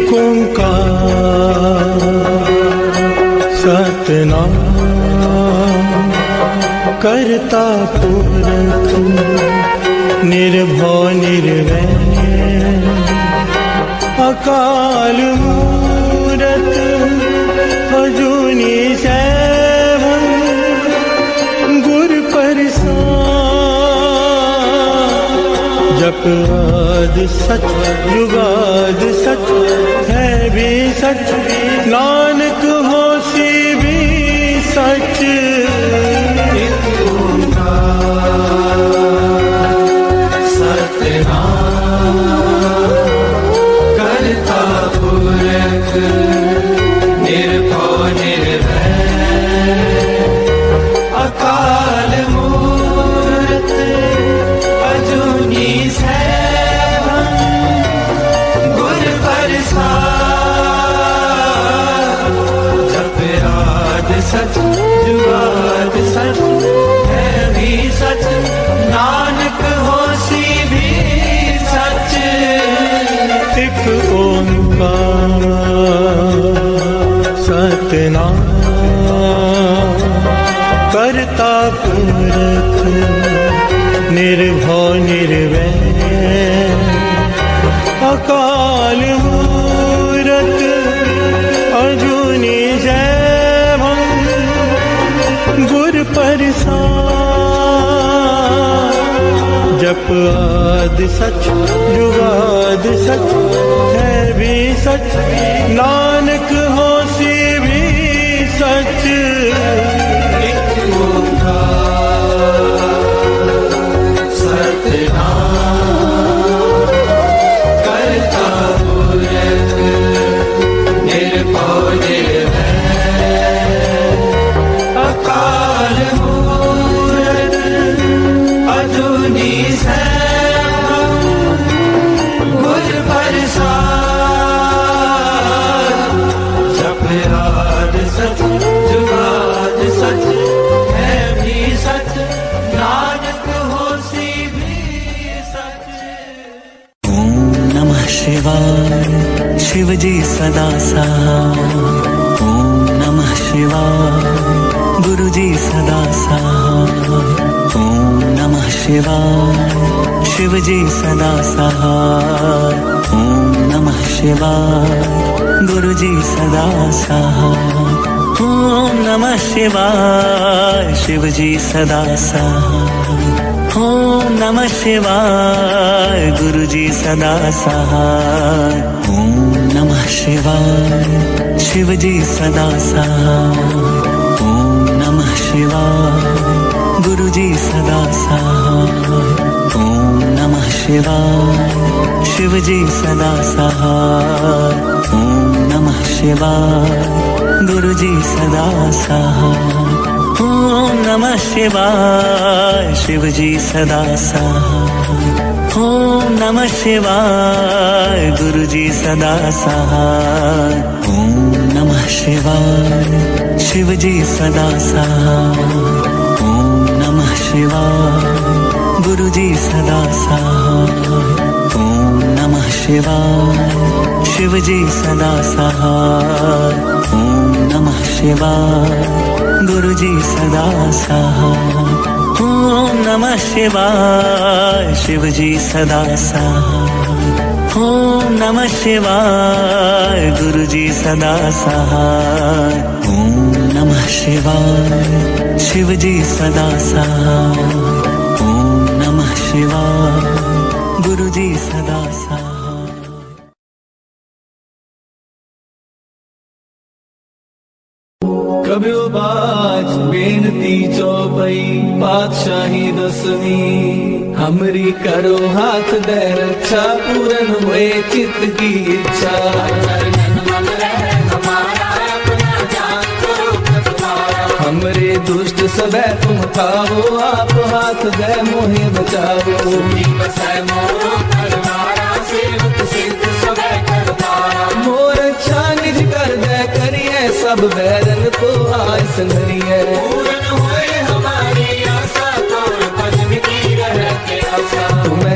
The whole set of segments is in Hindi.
एक ओंकार सतनाम करता पुरख निर्भव निर्वैर अकाल मूरत अजूनी सैभं गुर प्रसाद जप आद सच जुगाद सच है भी सच नानक होसी भी सच करता पुरख निर्भव निर्वैर अकाल मूरत अजूनी सैभं गुर प्रसाद जप आद सच जुगाद सच है भी सच नानक होसी भी सच एक ओंकार सतनाम करता पुरख निर्भव निर्वैर अकाल मूरत अजूनी सैभं गुर प्रसाद जप आद सच जुगाद सच है भी सच नानक होसी भी सच एक ओंकार सतनाम करता पुरख निर्भव निर्वैर अकाल मूरत अजूनी सैभं गुर प्रसाद जप आद सच जुगाद सच है भी सच नानक होसी भी सच। ओम नमः शिवाय शिव जी सदा सहाय। ओम नमः शिवाय गुरु जी सदा सहाय। ओम नमः शिवाय शिव जी सदा सहाय। ओम नमः शिवाय गुरु जी सदा सहाय। ओम नमः शिवाय शिव जी सदा सहाय। ओम नमः शिवाय गुरु जी सदा सहाय। ओम नमः शिवाय शिव जी सदा सहाय। ओम नमः शिवाय गुरु जी सदा सहाय। ओम नमः शिवाय शिव जी सदा सहाय। ओम नमः शिवाय गुरु जी सदा सहाय। ओम नमः शिवाय शिव जी सदा सहाय। ओम नमः शिवाय गुरु जी सदा सहाय। ओम नमः शिवाय शिव जी सदा सहाय। ओम नमः शिवाय गुरु जी सदा सहाय। ओम नमः शिवाय शिव जी सदा सहाय। ओम नमः शिवाय गुरु जी सदा सहाय। ओम नमः शिवाय शिव जी सदा सहाय। ओम नमः शिवाय गुरु जी सदा सहाय। ओम नमः शिवाय शिव जी सदा सहाय। ओम नमः शिवाय गुरु जी सदा सहाय। कबियो बाज बेनती चौबई पातशाही दसवीं हमरी करो हाथ दे रक्षा पूरन हुए चित्त की इच्छा। हमरे दुष्ट सबे तुम खाओ आप हाथ दे मोहे बचाओ। मोर अच्छा निज कर दे करिए सब बैरन को आय संगरिए। तुम्हें छाड़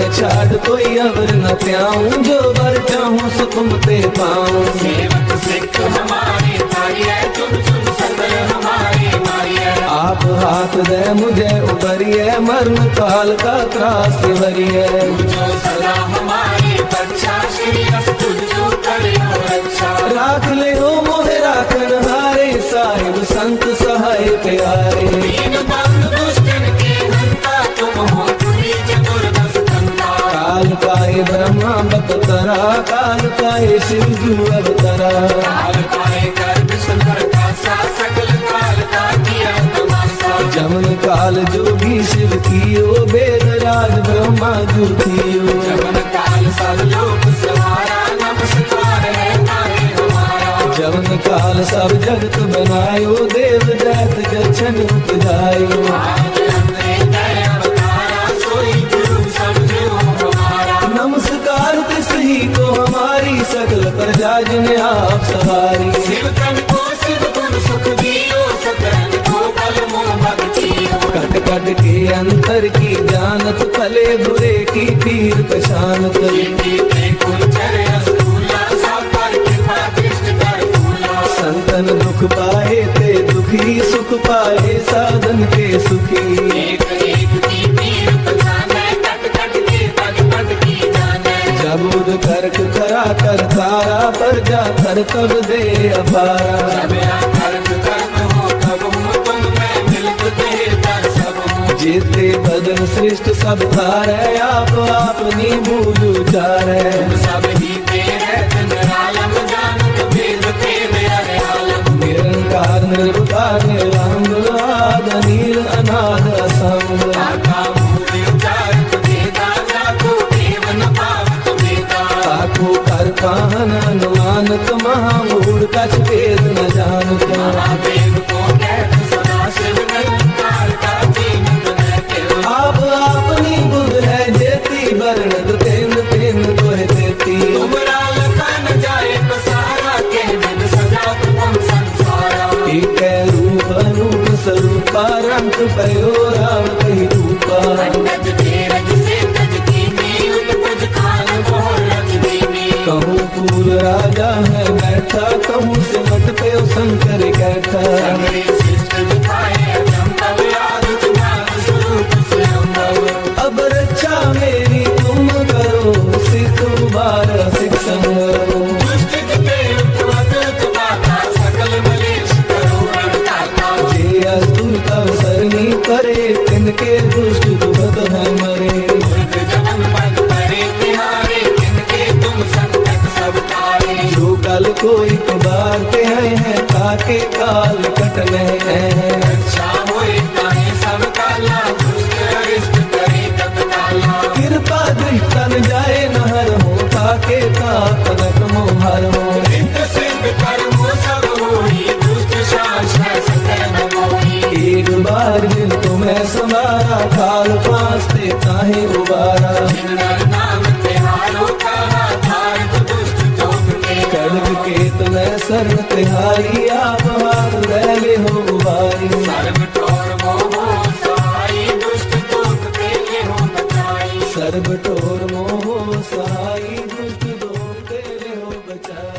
बाद कोई अवर न त्याऊं, जो बर चाहूं सो तुम ते पाऊं। सेवक सिख हमारे तारिये, चुन चुन सदर हमारे मारिये। आप हाथ दे मुझे उबरिए, मरण काल का त्रास भरिए। जो सदा हमारी रक्षा, श्री अस्तु जो करियो रक्षा। राख ले हो मोहे राखन हारे, साहिब संत सहाय प्यारे। दीन बंधु दुष्टन के हंता, तुम हो तुरी चतुर्दश कंता। काल काहे ब्रह्मा बपतरा, काल काहे शिव जू अवतरा। काल काहे गर्भ शंकर का सा, सकल काल का किया तमाशा। जमन काल जोगी शिव कियो, वेद राज ब्रह्मा जू कियो। जमन काल सब लोक सवारा, नमस्कार है तारे हमारा। जमन काल सब जगत बनायो, देव दैत जछन उपजायो। आज हमने दया अवतारा, सोई गुरु सब जो हमारा। नमस्कार तिस ही को हमारी, सकल प्रजा जिन आप सवारी। शिव तन को शिव गुण सुख दियो, सकल को बल मोह भक्तियो। कट कट के अंतर की जानत, भले बुरे की पीर पहचानत। जीते कुंचर रसूला, सापर कृपा कृष्ण कर फूला। संतन दुख पाए ते दुखी, सुख पाए साधन के सुखी। एक एक की पीर पहचाने, कट कट के पग पग की जाने। जबूद करक करा कर तारा, पर जा कर तब दे अपारा। जब कर्म कर्म हो तब हो, तुम मैं मिलत बेहतर सब हो। जेते बदन सृष्ट सब थारे, आप अपनी भूल उचारे। तुम सब ही तेरे दिन आलम, जानत भेद भेद अरे आलम। निरंकार निर्विकार निरामय, आद नील अनाद असंग। आका मूल उचारत भेदा, जाको देव न पावत भेदा। ताको कर पाहन अनुमानत, महामूढ़ कछ भेद न जानत। महादेव को कहत सदा शिव, निरंकार का जीवन रहते हो। आप अपनी बुध है जेती, वर्णत तेन तेन तोहे देती। तुमरा लखा न जाए पसारा, के बिन सजा तुम संसारा। एक रूप अनूप स्वरूपा, रंग पयो राम कही रूपा। गज तेरज से गज कीनी, उतपज खान मोहर रजनीनी। कहूँ पूर राजा है बैठा, कहूँ सिमट पे शंकर कैठा। सगरे शिष्ट दिखाए अचंभव, आदि ज्ञान स्वरूप स्वयंभव। अब रक्षा मेरी तुम करो, सिख उबारा सिख संगरो। दुष्ट जिते उत्तवत बाता, सकल मलेश करो रणदाता। जे अस्तुत अवसरनी करे, तिनके दुष्ट दुखत है मरे। दुर्ग जमन पद करे तिहारे, तिनके तुम संकट सब तारे। जो कल कोई बार के हैं, ताके काल कटने हैं। रक्षा होए ताहे सब काला, दुष्ट अरिष्ट करे तत्काला। कृपा दृष्टन जाए नहर हो, ताके का कनक मोहर हो। नित्य सिद्ध कर्मो सब होई, दुष्ट शासन सकल न मोही। एक बार जिन तुम्हें समारा, काल पास्ते ताहे उबारा। जिन नर नाम तिहारो कहा, धारत दुष्ट जोग के। खड्ग केत में शरण तिहारी, आप हाथ रैले हो उबारी। सर्व ठोर मोहो सहाई, दुष्ट दोष के ले हो बचाई। सर्व ठोर मोह सहाई, दुष्ट दोष तेरे हो बचाई।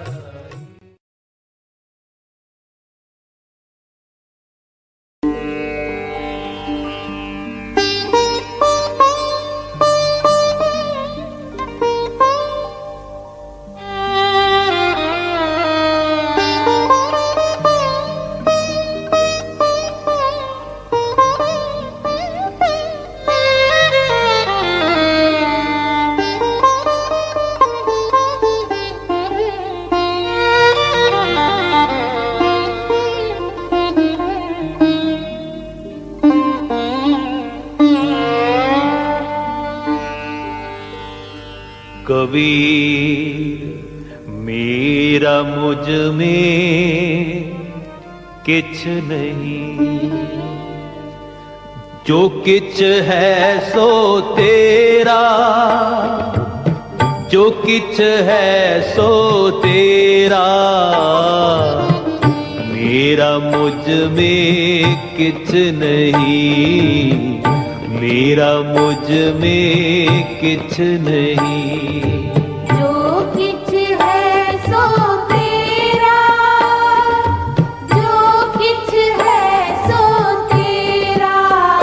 कबीर मेरा मुझ में किछ नहीं, जो किछ है सो तेरा, जो किछ है सो तेरा। मेरा मुझ में किछ नहीं, मेरा मुझ में किछ नहीं। जो किछ है सो तेरा, जो किछ है सो तेरा।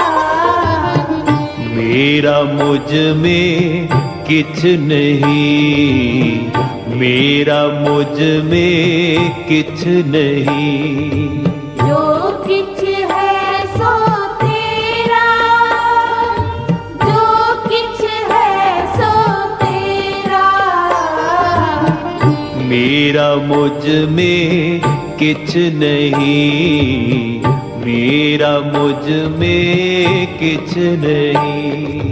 मेरा मुझ में किछ नहीं, मेरा मुझ में किछ नहीं। जो किछ है सो तेरा, जो किछ है सो तेरा। मेरा मुझ में किछ नहीं, मेरा मुझ में किछ नहीं।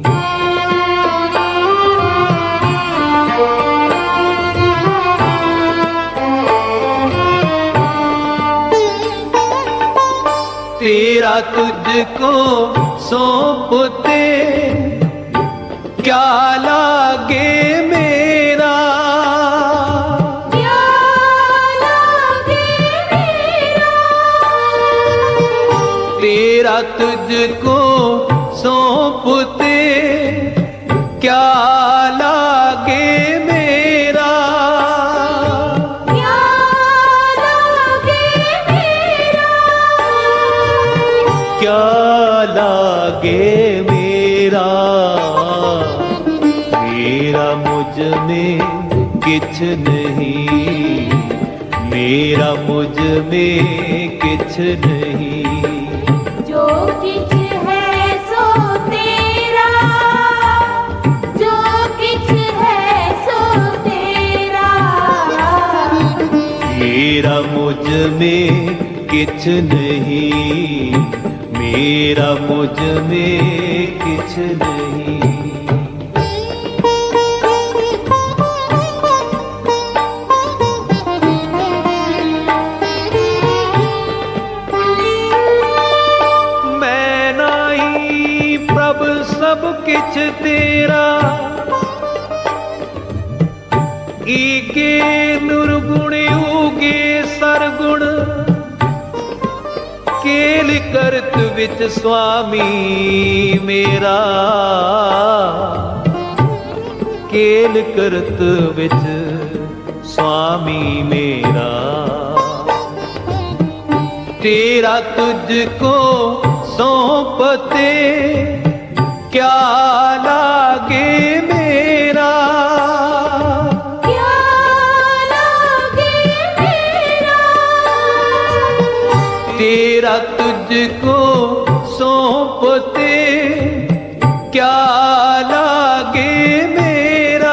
तेरा तुझको सौंपते क्या लागे मेरा, क्या लागे मेरा। तेरा तुझको सौंपते क्या लागे मेरा, क्या लागे मेरा। क्या लागे मेरा। मेरा मुझ में किछ नहीं, मेरा मुझ में किछ नहीं। जो किछ है सो तेरा, जो किछ है सो तेरा। मेरा मुझ में किछ नहीं, मेरा मुझ में किछ नहीं। मैं नाई प्रभ सब किछ तेरा, ईके निर्गुण उगे सरगुण। केल करत विच स्वामी मेरा, केल करत विच स्वामी मेरा। तेरा तुझको सौंपते क्या लागे मेरा, क्या लागे मेरा। तेरा तुझको सौंपते क्या लागे मेरा,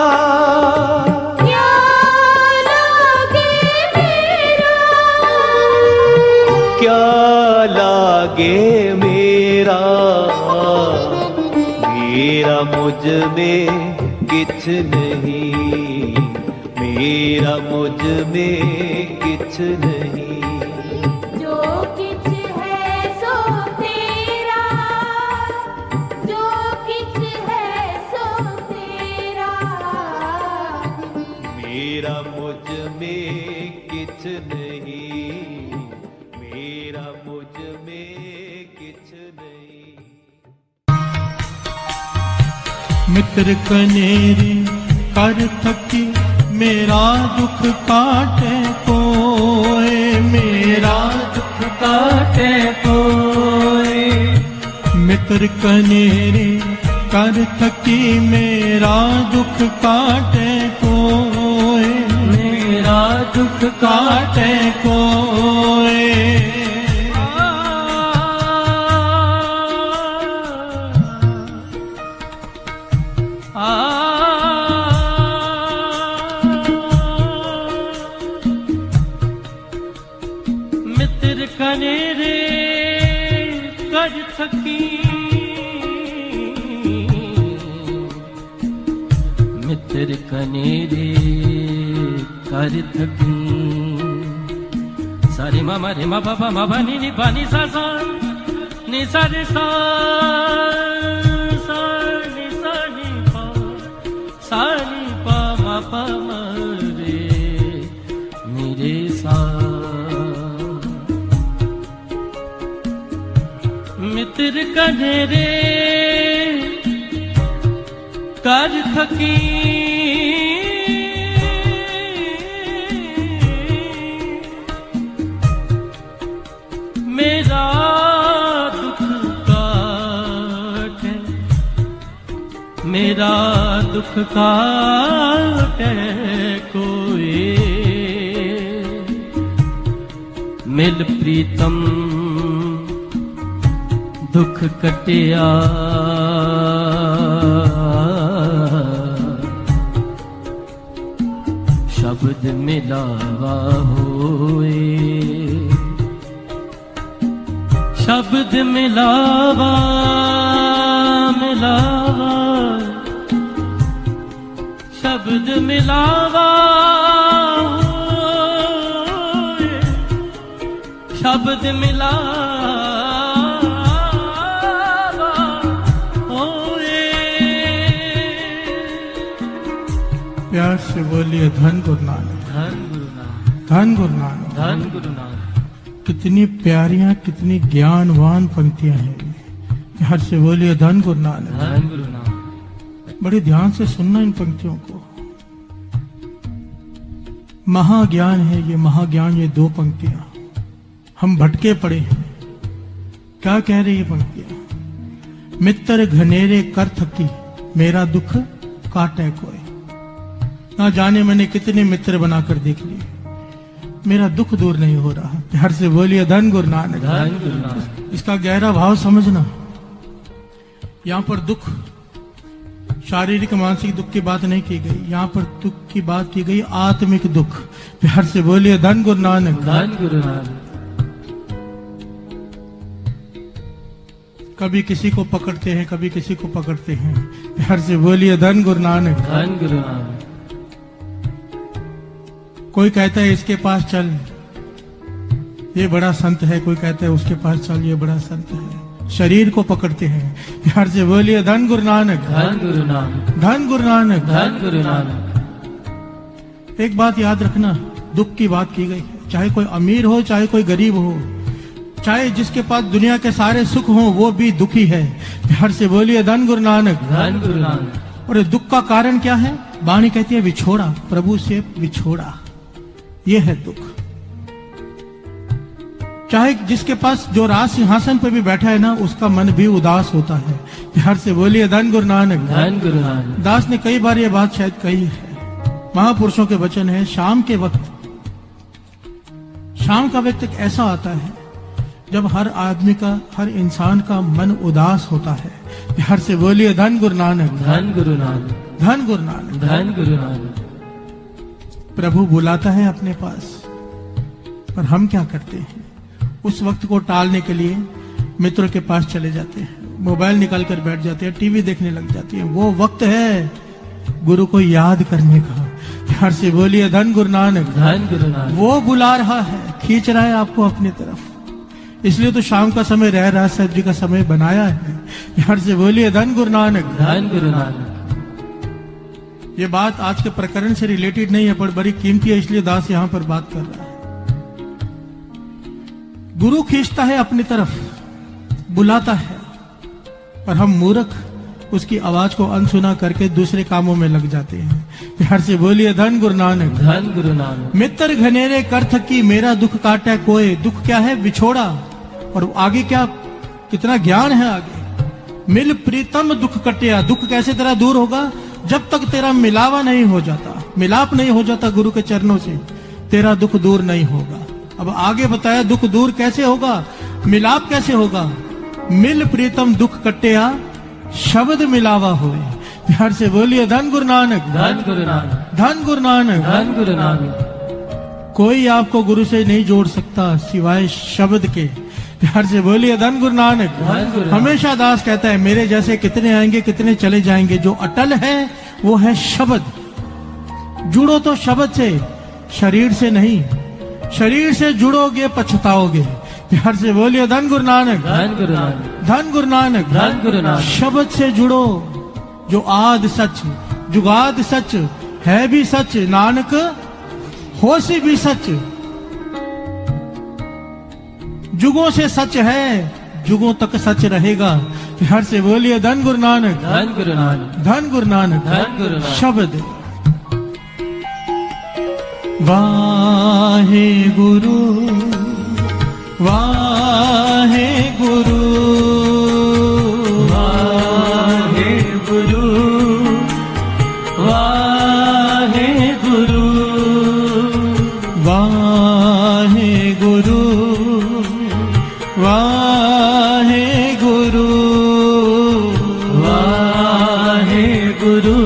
क्या लागे मेरा। क्या लागे मेरा। मेरा मुझ में किछ नहीं, मेरा मुझ में किछ नहीं। जो किछ है सो तेरा, जो किछ है सो तेरा। मेरा मुझ में किछ नहीं, मेरा मुझ में किछ नहीं। मित्र कनेरी कर थकी मेरा दुख काटे कोय, मेरा दुख काटे कोय। मित्र कनेरी कर थकी मेरा दुख काटे कोय, मेरा दुख काटे कोय। मित्र कनेरे कर थकी, मित्र कनेरे कर थकी। सारे मामा रे मा बाबा मा बनी नी पानी सा सा नी सा रे सा सा नी सा नी पा सा नी पा मा पा मा रे मेरे सा। मित्र मित्र कनेरे कर थकी मेरा दुख काटे, मेरा दुख काटे कोई, मिल प्रीतम दुख कटिया, शब्द मिलावा होए, शब्द मिलावा मिलावा, शब्द मिलावा होए, शब्द मिलावा होए। प्यार से बोलिए धन गुरु नानक, धन गुरु नानक, धन गुरु नानक, धन गुरु नानक। कितनी प्यारियां कितनी ज्ञानवान पंक्तियां हैं। प्यार से बोलिए धन गुरु नानक, धन गुरु नानक। बड़े ध्यान से सुनना इन पंक्तियों को। महाज्ञान है ये, महाज्ञान ये दो पंक्तियां। हम भटके पड़े हैं। क्या कह रही है पंक्तियां? मित्र घनेरे कर थकी, मेरा दुख काटे कोई। ना जाने मैंने कितने मित्र बनाकर देख लिए, मेरा दुख दूर नहीं हो रहा। प्यार से बोलिए धन गुरु नानक, धन गुरु नानक। इसका गहरा भाव समझना। यहां पर दुख शारीरिक मानसिक दुख की बात नहीं की गई, यहां पर दुख की बात की गई आत्मिक दुख। प्यार से बोलिए धन गुरु नानक, धन गुरु नानक। कभी किसी को पकड़ते हैं, कभी किसी को पकड़ते हैं। प्यार से बोलिए धन गुरु नानक, धन गुरु नानक। कोई कहता है इसके पास चल, ये बड़ा संत है। कोई कहता है उसके पास चल, ये बड़ा संत है। शरीर को पकड़ते हैं। प्यार से बोलिए धन गुरु नानक, धन गुरु नानक, धन गुरु नानक, धन गुरु नानक। एक बात याद रखना, दुख की बात की गई है। चाहे कोई अमीर हो, चाहे कोई गरीब हो, चाहे जिसके पास दुनिया के सारे सुख हो, वो भी दुखी है। प्यार से बोलिए धन गुरु नानक, धन गुरु नानक। और ये दुख का कारण क्या है? वाणी कहती है विछोड़ा, प्रभु से विछोड़ा, ये है दुख। चाहे जिसके पास जो राज सिंहासन पर भी बैठा है ना, उसका मन भी उदास होता है। प्यार से बोलिए धन गुरु नानक, धन गुरु नानक। दास ने कई बार ये बात शायद कही है। महापुरुषों के वचन है, शाम के वक्त, शाम का वक्त एक ऐसा आता है जब हर आदमी का, हर इंसान का मन उदास होता है। प्यार से बोलिए धन गुरु नानक, धन गुरु नानक, धन गुरु नानक। धन गुरु नानक। प्रभु बुलाता है अपने पास, पर हम क्या करते हैं? उस वक्त को टालने के लिए मित्रों के पास चले जाते हैं, मोबाइल निकाल कर बैठ जाते हैं, टीवी देखने लग जाते हैं। वो वक्त है गुरु को याद करने का। प्यार से बोलिए धन गुरु नानक, धन गुरु नानक। वो बुला रहा है, खींच रहा है आपको अपनी तरफ। इसलिए तो शाम का समय रह रहा साहब जी का समय बनाया है। प्यार से बोलिए धन गुरु नानक, धन गुरु नानक। ये बात आज के प्रकरण से रिलेटेड नहीं है, पर बड़ी कीमती है, इसलिए दास यहां पर बात कर रहा है। गुरु खींचता है अपनी तरफ, बुलाता है, और हम मूर्ख उसकी आवाज को अनसुना करके दूसरे कामों में लग जाते हैं। प्यार से बोलिए धन गुरु नानक, धन गुरु नानक। मित्र घनेरे कर थकी, मेरा दुख काटे कोई। दुख क्या है? विछोड़ा। और आगे क्या, कितना ज्ञान है आगे। मिल प्रीतम दुख कटिया। दुख कैसे तेरा दूर होगा? जब तक तेरा मिलावा नहीं हो जाता, मिलाप नहीं हो जाता गुरु के चरणों से, तेरा दुख दूर नहीं होगा। अब आगे बताया दुख दूर कैसे होगा, मिलाप कैसे होगा। मिल प्रीतम दुख कटिया, शब्द मिलावा होए। प्यार से बोलिए धन गुरु नानक, धन गुरु नानक, धन गुरु नानक। धन गुरु नानक। कोई आपको गुरु से नहीं जोड़ सकता सिवाय शब्द के। प्यार से बोलिए धन गुरु नानक। धन गुरु नानक। हमेशा दास कहता है, मेरे जैसे कितने आएंगे कितने चले जाएंगे, जो अटल है वो है शब्द। जुड़ो तो शब्द से, शरीर से नहीं। शरीर से जुड़ोगे पछताओगे। प्यार से बोलिए धन गुरु नानक, धन गुरु नानक, धन गुरु नानक। धन गुरु नानक। शब्द से जुड़ो, जो आद सच जुगाद सच है भी सच, नानक होसी भी सच। जुगों से सच है, जुगों तक सच रहेगा। हर से बोलिए धन गुरु नानक, धन गुरु नानक, धन गुरु नानक, धन गुरु नानक। शब्द वाहे गुरु, वाहे गुरु, वाहे गुरु, वाहे गुरु, वाहे गुरु, वाहे गुरु, वाहे गुरु,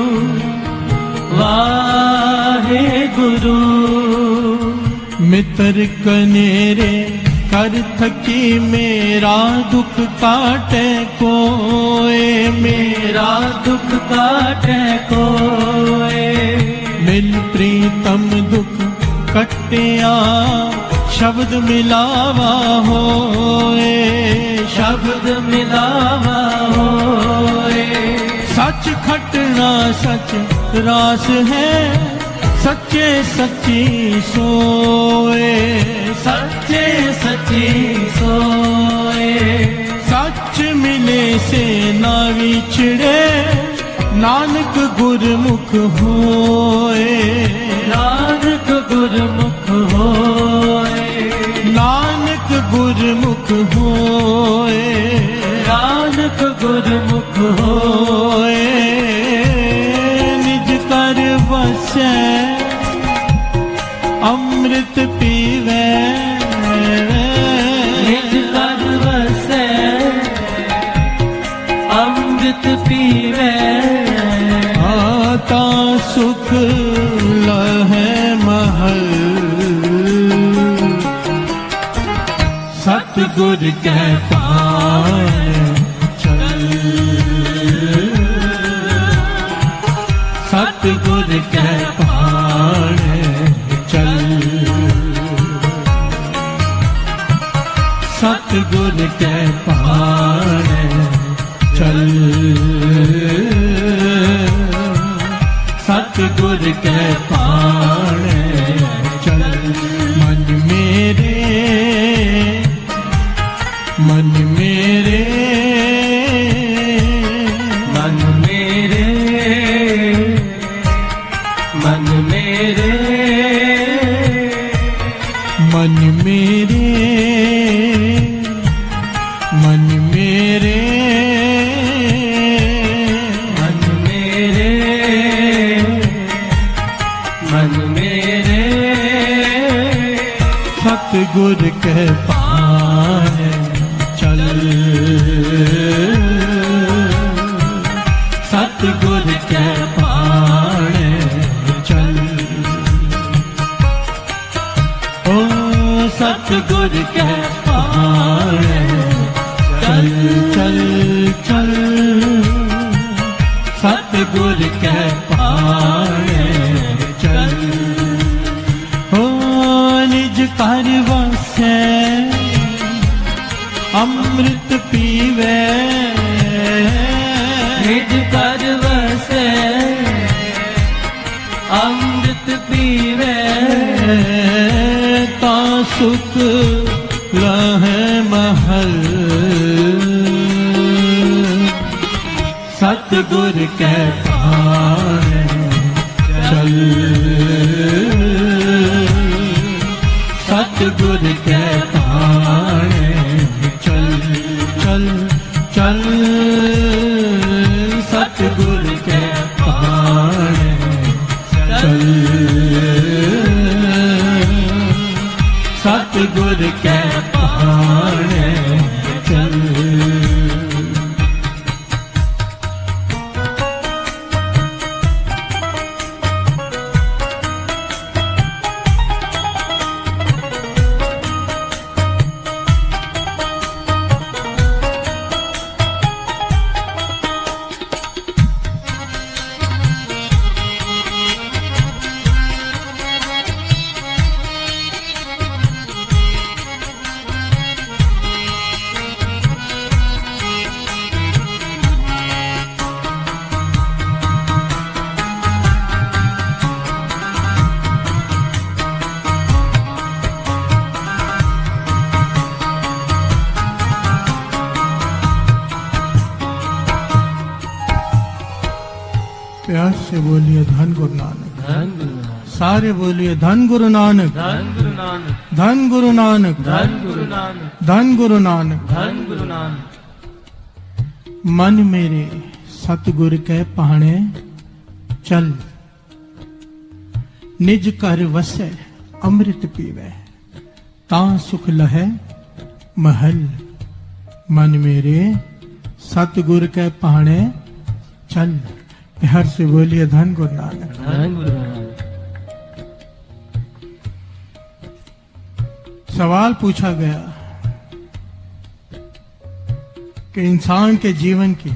वाहे गुरु। मित्र कनेरे कर थकी मेरा दुख काटे कोए, मेरा दुख काटे कोए। मिल प्रीतम दुख कटिया शब्द मिलावा होए, शब्द मिलावा होए। सच खटना सच रास है, सच्चे सच्ची सोए, सच्चे सच्ची सोए। सच मिले से ना विछड़े, नानक गुरमुख होए, नानक गुरमुख होए, नानक गुरमुख होए, नानक गुरमुख होए। निज कर वसै अमृत पीवे, निज कर वसै अमृत पीवे। आता सुख लहै महल, सतगुर के पान चल, सतगुर के पान चल, सतगुर के पान चल, सतगुर के पान चल। मन मेरे, मन मेरे, मन मेरे, मन मेरे, मन मेरे, मन मेरे, मन मेरे, मन मेरे। सतगुर के पान चल, सतगुर के पान चल। ओ सतगुर के पान चल, चल, चल, सतगुर के पान चल। ओ निज कर वसै अमृत पीवे, निज कर वसै अमृत पीवे। ता सुख लहै महल, सतगुर के पान चल, सतगुर के पान चल, चल, चल, सतगुर के पान चल, सतगुर के पान चल। से बोलिए धन गुरु नानक, धन गुरु नानक, सारे बोलिए धन गुरु नानक, धन गुरु नानक, धन गुरु नानक, धन गुरु नानक, धन गुरु नानक। धन गुरु नानक। मन मेरे सतगुर के पहाणे चल, निज कर वसै अमृत पीवै, ता सुख लहै महल। मन मेरे सतगुर के पहाणे चल, प्यार से बोलिए धन गुरु नानक। धन गुरु नानक। सवाल पूछा गया कि इंसान के जीवन की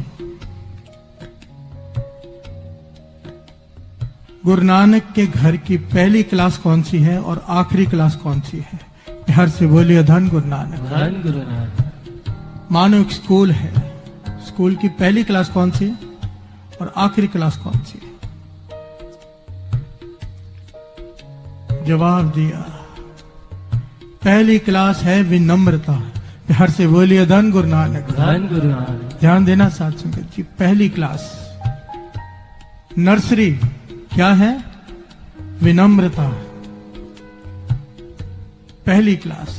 गुरु नानक के घर की पहली क्लास कौन सी है और आखिरी क्लास कौन सी है? प्यार से बोलिए धन गुरु नानक। धन गुरु नानक। मानो एक स्कूल है, स्कूल की पहली क्लास कौन सी और आखिरी क्लास कौन सी? जवाब दिया, पहली क्लास है विनम्रता। प्यार से बोलिए धन गुरु नानक। धन गुरु नानक। ध्यान देना साथ संगत जी, पहली क्लास नर्सरी क्या है? विनम्रता। पहली क्लास।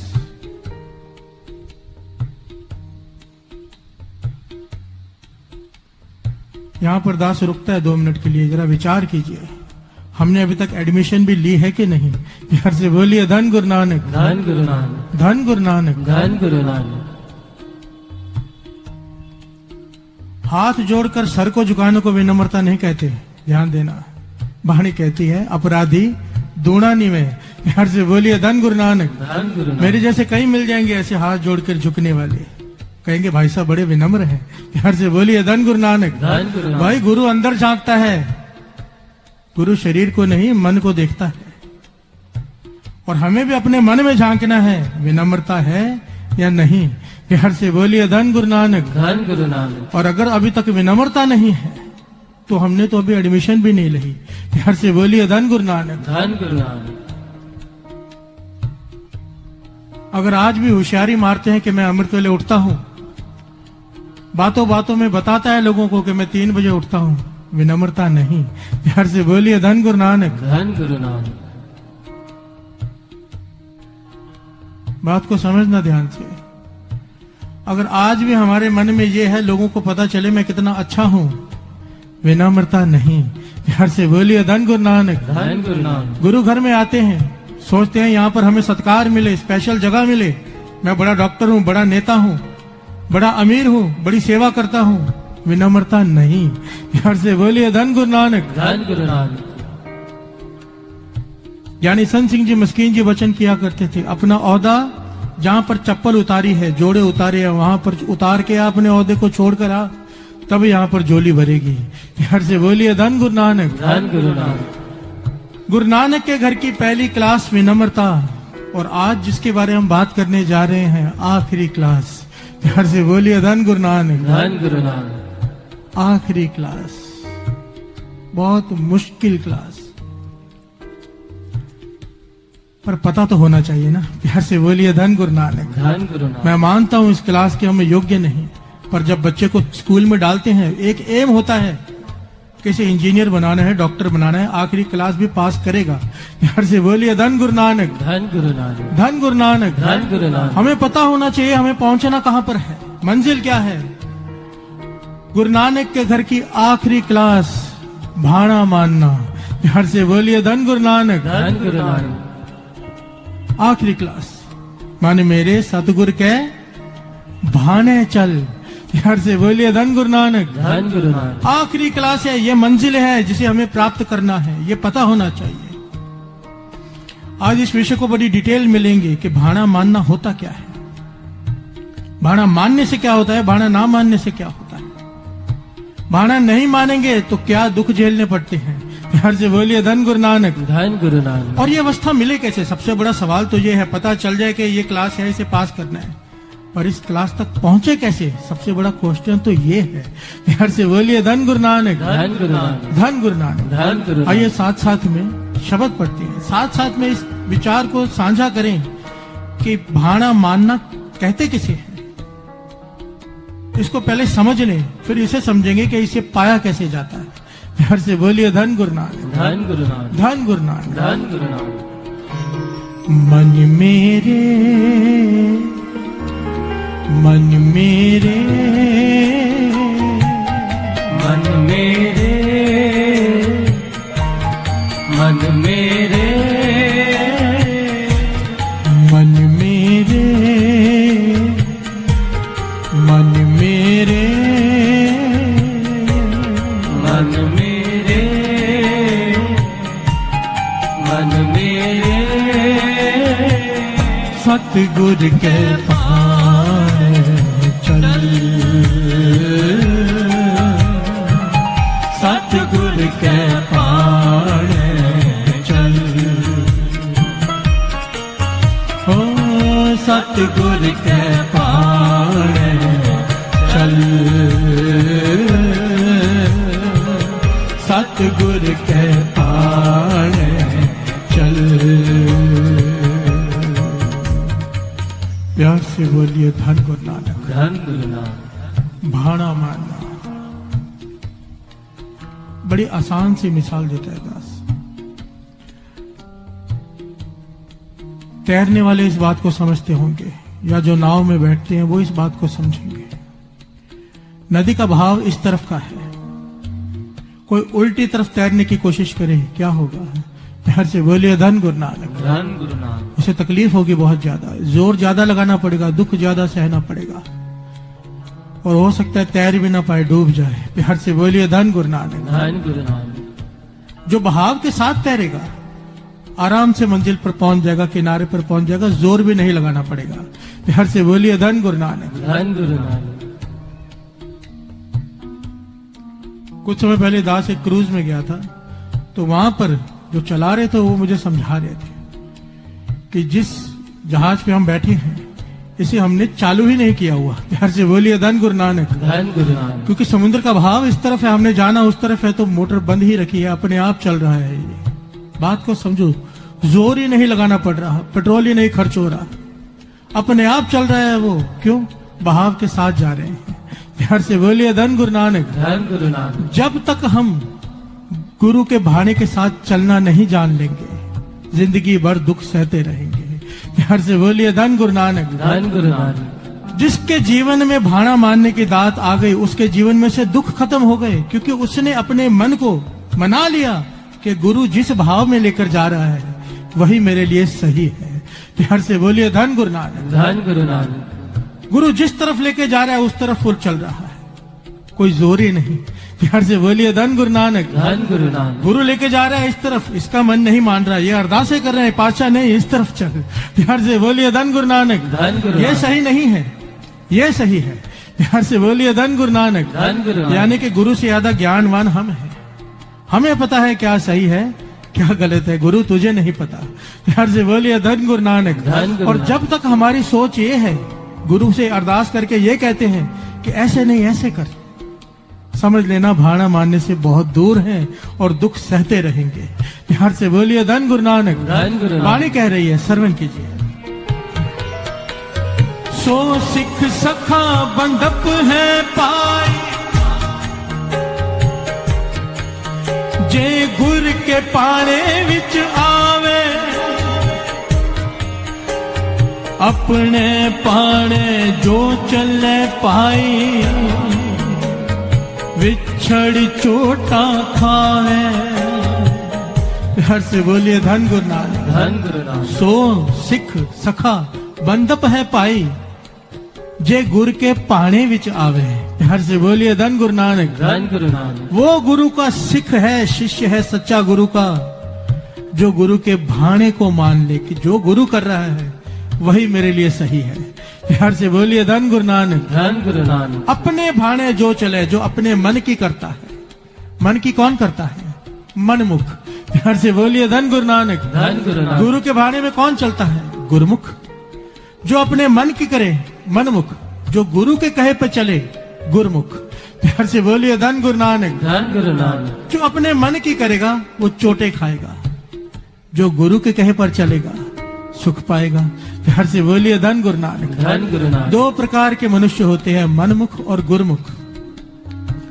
यहां पर दास रुकता है 2 मिनट के लिए, जरा विचार कीजिए, हमने अभी तक एडमिशन भी ली है कि नहीं? प्यार से बोलिए धन गुरु नानक। धन गुरु नानक। धन गुरु नानक। धन गुरु नानक। हाथ जोड़कर सर को झुकाने को विनम्रता नहीं कहते, ध्यान देना। वाणी कहती है अपराधी दूना निवे। प्यार से बोलिए धन गुरु नानक। धन गुरु नानक। मेरे जैसे कई मिल जाएंगे ऐसे हाथ जोड़कर झुकने वाले, कहेंगे भाई साहब बड़े विनम्र हैं। प्यार से बोलिए धन गुरु नानक। धन गुरु नानक। भाई गुरु अंदर झांकता है, गुरु शरीर को नहीं मन को देखता है, और हमें भी अपने मन में झांकना है, विनम्रता है या नहीं। प्यार से बोलिए धन गुरु नानक। धन गुरु नानक। और अगर अभी तक विनम्रता नहीं है तो हमने तो अभी एडमिशन भी नहीं ली। प्यार से बोलिए धन गुरु नानक। धन गुरु नानक। अगर आज भी होशियारी मारते हैं कि मैं अमृत वेले उठता हूं, बातों बातों में बताता है लोगों को कि मैं 3 बजे उठता हूं, विनम्रता नहीं। प्यार से बोलिए धन गुरु नानक। धन गुरु नानक। बात को समझना ध्यान से। अगर आज भी हमारे मन में ये है लोगों को पता चले मैं कितना अच्छा हूं, विनम्रता नहीं। प्यार से बोलिए धन गुरु नानक। धन गुरु नानक। गुरु घर में आते हैं, सोचते हैं यहाँ पर हमें सत्कार मिले, स्पेशल जगह मिले, मैं बड़ा डॉक्टर हूँ, बड़ा नेता हूँ, बड़ा अमीर हूँ, बड़ी सेवा करता हूँ, विनम्रता नहीं। प्यार से बोलिए धन गुरु नानक। धन गुरु नानक। यानी संत सिंह जी मस्कीन जी वचन किया करते थे, अपना औहदा जहां पर चप्पल उतारी है, जोड़े उतारे हैं, वहां पर उतार के अपने औहदे को छोड़कर आ, तब यहाँ पर झोली भरेगी। प्यार से बोलिए धन गुरु नानक। धन गुरु नानक। गुरु नानक के घर की पहली क्लास विनम्रता, और आज जिसके बारे में हम बात करने जा रहे हैं आखिरी क्लास। प्यार से बोलिए धन गुरु नानक। धन गुरु नानक। आखिरी क्लास, बहुत मुश्किल क्लास, पर पता तो होना चाहिए ना। प्यार से बोलिए धन गुरु नानक। धन गुरु नानक। मैं मानता हूं इस क्लास के हम योग्य नहीं, पर जब बच्चे को स्कूल में डालते हैं एक एम होता है, किसी इंजीनियर बनाना है, डॉक्टर बनाना है, आखिरी क्लास भी पास करेगा। प्यार से बोलिए धन गुरु नानक। धन गुरु नानक। धन गुरु नानक। धन गुरु नानक। हमें पता होना चाहिए हमें पहुंचना कहां पर है, मंजिल क्या है। गुरु नानक के घर की आखिरी क्लास भाना मानना। प्यार से बोलिए धन गुरु नानक। धन गुरु नानक। आखिरी क्लास माने मेरे सतगुरु के भाने चल। प्यार से बोलिए धन गुरु नानक। धन गुरु नानक। आखिरी क्लास है, ये मंजिल है जिसे हमें प्राप्त करना है, ये पता होना चाहिए। आज इस विषय को बड़ी डिटेल मिलेंगे कि भाना मानना होता क्या है, भाना मानने से क्या होता है, भाना ना मानने से क्या होता है, भाना नहीं मानेंगे तो क्या दुख झेलने पड़ते हैं। प्यार से बोलिए धन गुरु नानक। धन गुरु नानक। और ये अवस्था मिले कैसे? सबसे बड़ा सवाल तो ये है, पता चल जाए कि ये क्लास है, इसे पास करना है, पर इस क्लास तक पहुंचे कैसे? सबसे बड़ा क्वेश्चन तो ये है। प्यार से बोलिए धन गुरु नानक। धन गुरु नानक। धन गुरु नानक। धन गुरु नानक। आइए साथ साथ में शब्द पढ़ते हैं, साथ साथ में इस विचार को साझा करें कि भाना मानना कहते किसे है। इसको पहले समझ लें, फिर इसे समझेंगे कि इसे पाया कैसे जाता है। प्यार से बोलिए धन गुरु नानक, धन गुरु नानक, धन गुरु नानक। धन गुरु नानक। मन मेरे, मन मेरे, मन मेरे, मन मेरे, मन मेरे, मन मेरे, मन मेरे, मन मेरे, सतगुर के पार चल, सतगुर के पार चल, ओ सतगुर के पार चल, सतगुर के पार चल। प्यार से बोलिए धन गुरु नानक, धन गुरु नानक। भाना मारना बड़ी आसान सी मिसाल देता है दास। तैरने वाले इस बात को समझते होंगे, या जो नाव में बैठते हैं वो इस बात को समझेंगे। नदी का बहाव इस तरफ का है, कोई उल्टी तरफ तैरने की कोशिश करे क्या होगा? प्यार से बोलिए धन गुरु नानक, धन गुरु नानक। उसे तकलीफ होगी बहुत ज्यादा, जोर ज्यादा लगाना पड़ेगा, दुख ज्यादा सहना पड़ेगा, और हो सकता है तैर भी ना पाए, डूब जाए। प्यार से बोलिए धन गुरु नानक, धन गुरु नानक। जो बहाव के साथ तैरेगा आराम से मंजिल पर पहुंच जाएगा, किनारे पर पहुंच जाएगा, जोर भी नहीं लगाना पड़ेगा। प्यार से बोलिए धन गुरु नानक, धन गुरु नानक। कुछ समय पहले दास एक क्रूज में गया था, तो वहां पर जो चला रहे थे वो मुझे समझा रहे थे कि जिस जहाज पे हम बैठे हैं इसे हमने चालू ही नहीं किया हुआ। प्यार से बोलिए धन गुरु नानक, धन गुरु नानक। क्योंकि समुद्र का बहाव इस तरफ है, हमने जाना उस तरफ है, तो मोटर बंद ही रखी है, अपने आप चल रहा है। ये बात को समझो, जोर ही नहीं लगाना पड़ रहा, पेट्रोल ही नहीं खर्च हो रहा, अपने आप चल रहा है वो। क्यों? बहाव के साथ जा रहे हैं। प्यार से बोलिए धन गुरु नानक, धन गुरु नानक। जब तक हम गुरु के भाने के साथ चलना नहीं जान लेंगे, जिंदगी भर दुख सहते रहेंगे। प्यार से बोलिए धन गुरु नानक, धन गुरु नानक। जिसके जीवन में भाना मानने की दात आ गई, उसके जीवन में से दुख खत्म हो गए, क्योंकि उसने अपने मन को मना लिया कि गुरु जिस भाव में लेकर जा रहा है वही मेरे लिए सही है। प्यार से बोलिए धन गुरु नानक, धन गुरु नानक। गुरु जिस तरफ लेके जा रहा है उस तरफ वो चल रहा है, कोई जोर ही नहीं। प्यार से बोलिए धन गुरु नानक, धन गुरु नानक। गुरु लेके जा रहा है इस तरफ, इसका मन नहीं मान रहा, ये अरदासें कर रहे हैं, पातशाह नहीं इस तरफ चल। प्यार से बोलिए धन गुरु नानक, धन गुरु ये नानक। सही नहीं है, ये सही है। प्यार से बोलिए धन गुरु नानक, धन गुरु नानक। यानी कि गुरु से ज्यादा ज्ञानवान हम हैं, हमें पता है क्या सही है क्या गलत है, गुरु तुझे नहीं पता। प्यार से बोलिए धन गुरु नानक। धन गुरु और नानक। जब तक हमारी सोच ये है, गुरु से अरदास करके ये कहते हैं कि ऐसे नहीं ऐसे कर, समझ लेना भाना मानने से बहुत दूर हैं और दुख सहते रहेंगे। प्यार से बोलिए धन गुरु नानक, धन गुरु नानक। वाणी कह रही है, श्रवण कीजिए। सो सिख सखा बंदप है पाई, जे गुर के पाणे विच आवे, अपने पाणे जो चले पाई, विछड़ चोटा खावे। हर से बोलिए धन गुरु नानक, धन गुरु नानक। सो सिख सखा बंदप है पाई, जे गुर के पाणे विच आवे। हर से बोलिए धन गुरु नानक, धन गुरु नानक। वो गुरु का सिख है, शिष्य है सच्चा गुरु का, जो गुरु के भाणे को मान ले कि जो गुरु कर रहा है वही मेरे लिए सही है। प्यार से बोलिए धन गुरु नानक, धन गुरु नानक। अपने भाणे जो चले, जो अपने मन की करता है। मन की कौन करता है? मनमुख। प्यार से बोलिए धन गुरु नानक, धन गुरु नानक। गुरु के भाणे में कौन चलता है? गुरुमुख। जो अपने मन की करे मनमुख, जो गुरु के कहे पे चले गुरुमुख। प्यार से बोलिए धन गुरु नानक, धन गुरु नानक। जो अपने मन की करेगा वो चोटे खाएगा, जो गुरु के कहे पर चलेगा सुख पाएगा। प्यार से बोलिए धन गुरु नानक। धन गुरु नानक। दो प्रकार के मनुष्य होते हैं, मनमुख और गुरुमुख।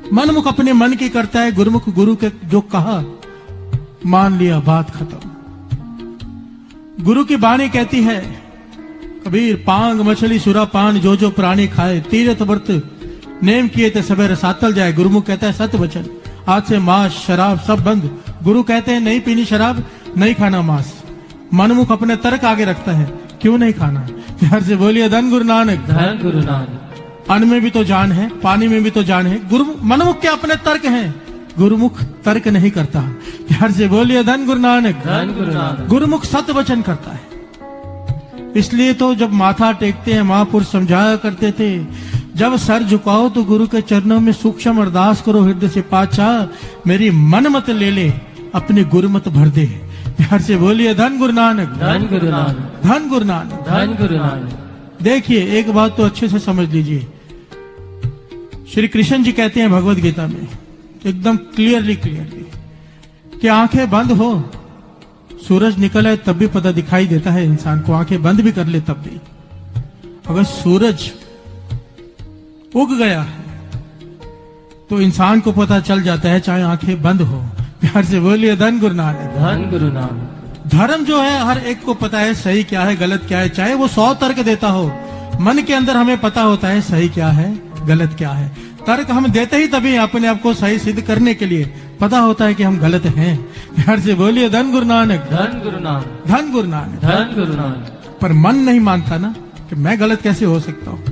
मनमुख अपने मन की करता है, गुरुमुख गुरु के जो कहा मान लिया, बात खत्म। गुरु की बाणी कहती है, कबीर पांग मछली सुरा पान जो जो प्राणी खाए, तीरथ व्रत नेम किए थे सबे रसातल जाए। गुरुमुख कहता है सत्य वचन, आज से मांस शराब सब बंद। गुरु कहते हैं नहीं पीनी शराब, नहीं खाना मांस। मनमुख अपने तर्क आगे रखता है, क्यों नहीं खाना। प्यार से बोलिए धन गुरु नानक, धन गुरु नानक। अन्न में भी तो जान है, पानी में भी तो जान है। गुरु मनमुख के अपने तर्क हैं, गुरुमुख तर्क नहीं करता। प्यार से बोलिए धन गुरु नानक, धन गुरु नानक। गुरुमुख सत्य वचन करता है। इसलिए तो जब माथा टेकते हैं, महापुरुष समझाया करते थे, जब सर झुकाओ तो गुरु के चरणों में सूक्ष्म अरदास करो हृदय से, पातशाह मेरी मन मत ले ले, अपनी गुरुमत भर दे। प्यार से बोलिए धन गुरु नानक, धन गुरु नानक, धन गुरु नानक, धन गुरु नानक। देखिए एक बात तो अच्छे से समझ लीजिए, श्री कृष्ण जी कहते हैं भगवत गीता में एकदम क्लियरली कि आंखें बंद हो, सूरज निकल आए तब भी पता दिखाई देता है इंसान को, आंखें बंद भी कर ले तब भी। अगर सूरज उग गया है तो इंसान को पता चल जाता है, चाहे आंखें बंद हो। प्यार से बोलिए धन गुरु नानक, धन गुरु नानक। धर्म जो है हर एक को पता है सही क्या है गलत क्या है, चाहे वो 100 तर्क देता हो, मन के अंदर हमें पता होता है सही क्या है गलत क्या है। तर्क हम देते ही तभी अपने आप को सही सिद्ध करने के लिए, पता होता है कि हम गलत हैं। प्यार से बोलिए धन गुरु नानक, धन गुरु नानक, धन गुरु नानक, धन गुरु नानक। पर मन नहीं मानता ना कि मैं गलत कैसे हो सकता हूं।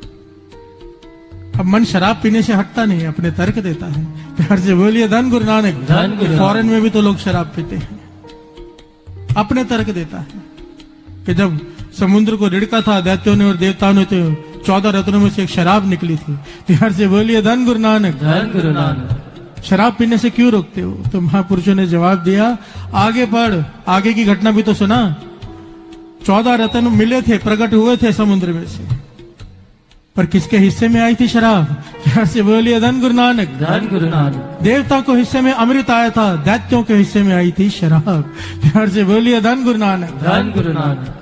अब मन शराब पीने से हटता नहीं, अपने तर्क देता है। प्यार से बोलिए धन गुरु नानक, धन गुरु नानक। फॉरेन में भी तो लोग शराब पीते हैं, अपने तर्क देता है कि जब समुद्र को रिड़का था दैत्यों ने और देवताओं ने, तो 14 रत्नों में से एक शराब निकली थी। प्यार से बोलिए धन गुरु नानक, धन गुरु नानक। शराब पीने से क्यों रोकते हो? तो महापुरुषों ने जवाब दिया, आगे पढ़, आगे की घटना भी तो सुना। 14 रत्न मिले थे, प्रकट हुए थे समुद्र में से, पर किसके हिस्से में आई थी शराब? प्यार से बोलिए धन गुरु नानक, धन गुरु नानक। देवता को हिस्से में अमृत आया था, दैत्यों के हिस्से में आई थी शराब। प्यार से बोलिए धन गुरु नानक, धन गुरु नानक।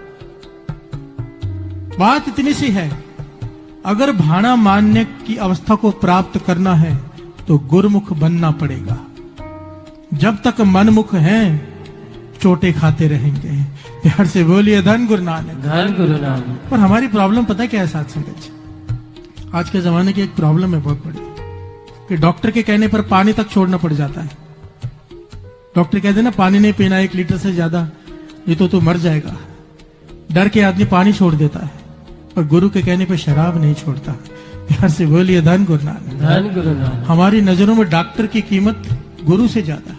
बात इतनी सी है, अगर भाना मानने की अवस्था को प्राप्त करना है तो गुरुमुख बनना पड़ेगा। जब तक मनमुख हैं चोटें खाते रहेंगे। प्यार से बोलिए धन गुरु नानक, धन गुरु नानक। पर हमारी प्रॉब्लम पता है क्या है साथ संगत? आज के जमाने की एक प्रॉब्लम है बहुत बड़ी, कि डॉक्टर के कहने पर पानी तक छोड़ना पड़ जाता है। डॉक्टर कहते ना पानी नहीं पीना 1 लीटर से ज्यादा, ये तो तू मर जाएगा। डर के आदमी पानी छोड़ देता है, पर गुरु के कहने पर शराब नहीं छोड़ता। प्यार से बोलिए धन गुरु नानक, धन गुरु नानक। हमारी नजरों में डॉक्टर की कीमत गुरु से ज्यादा है,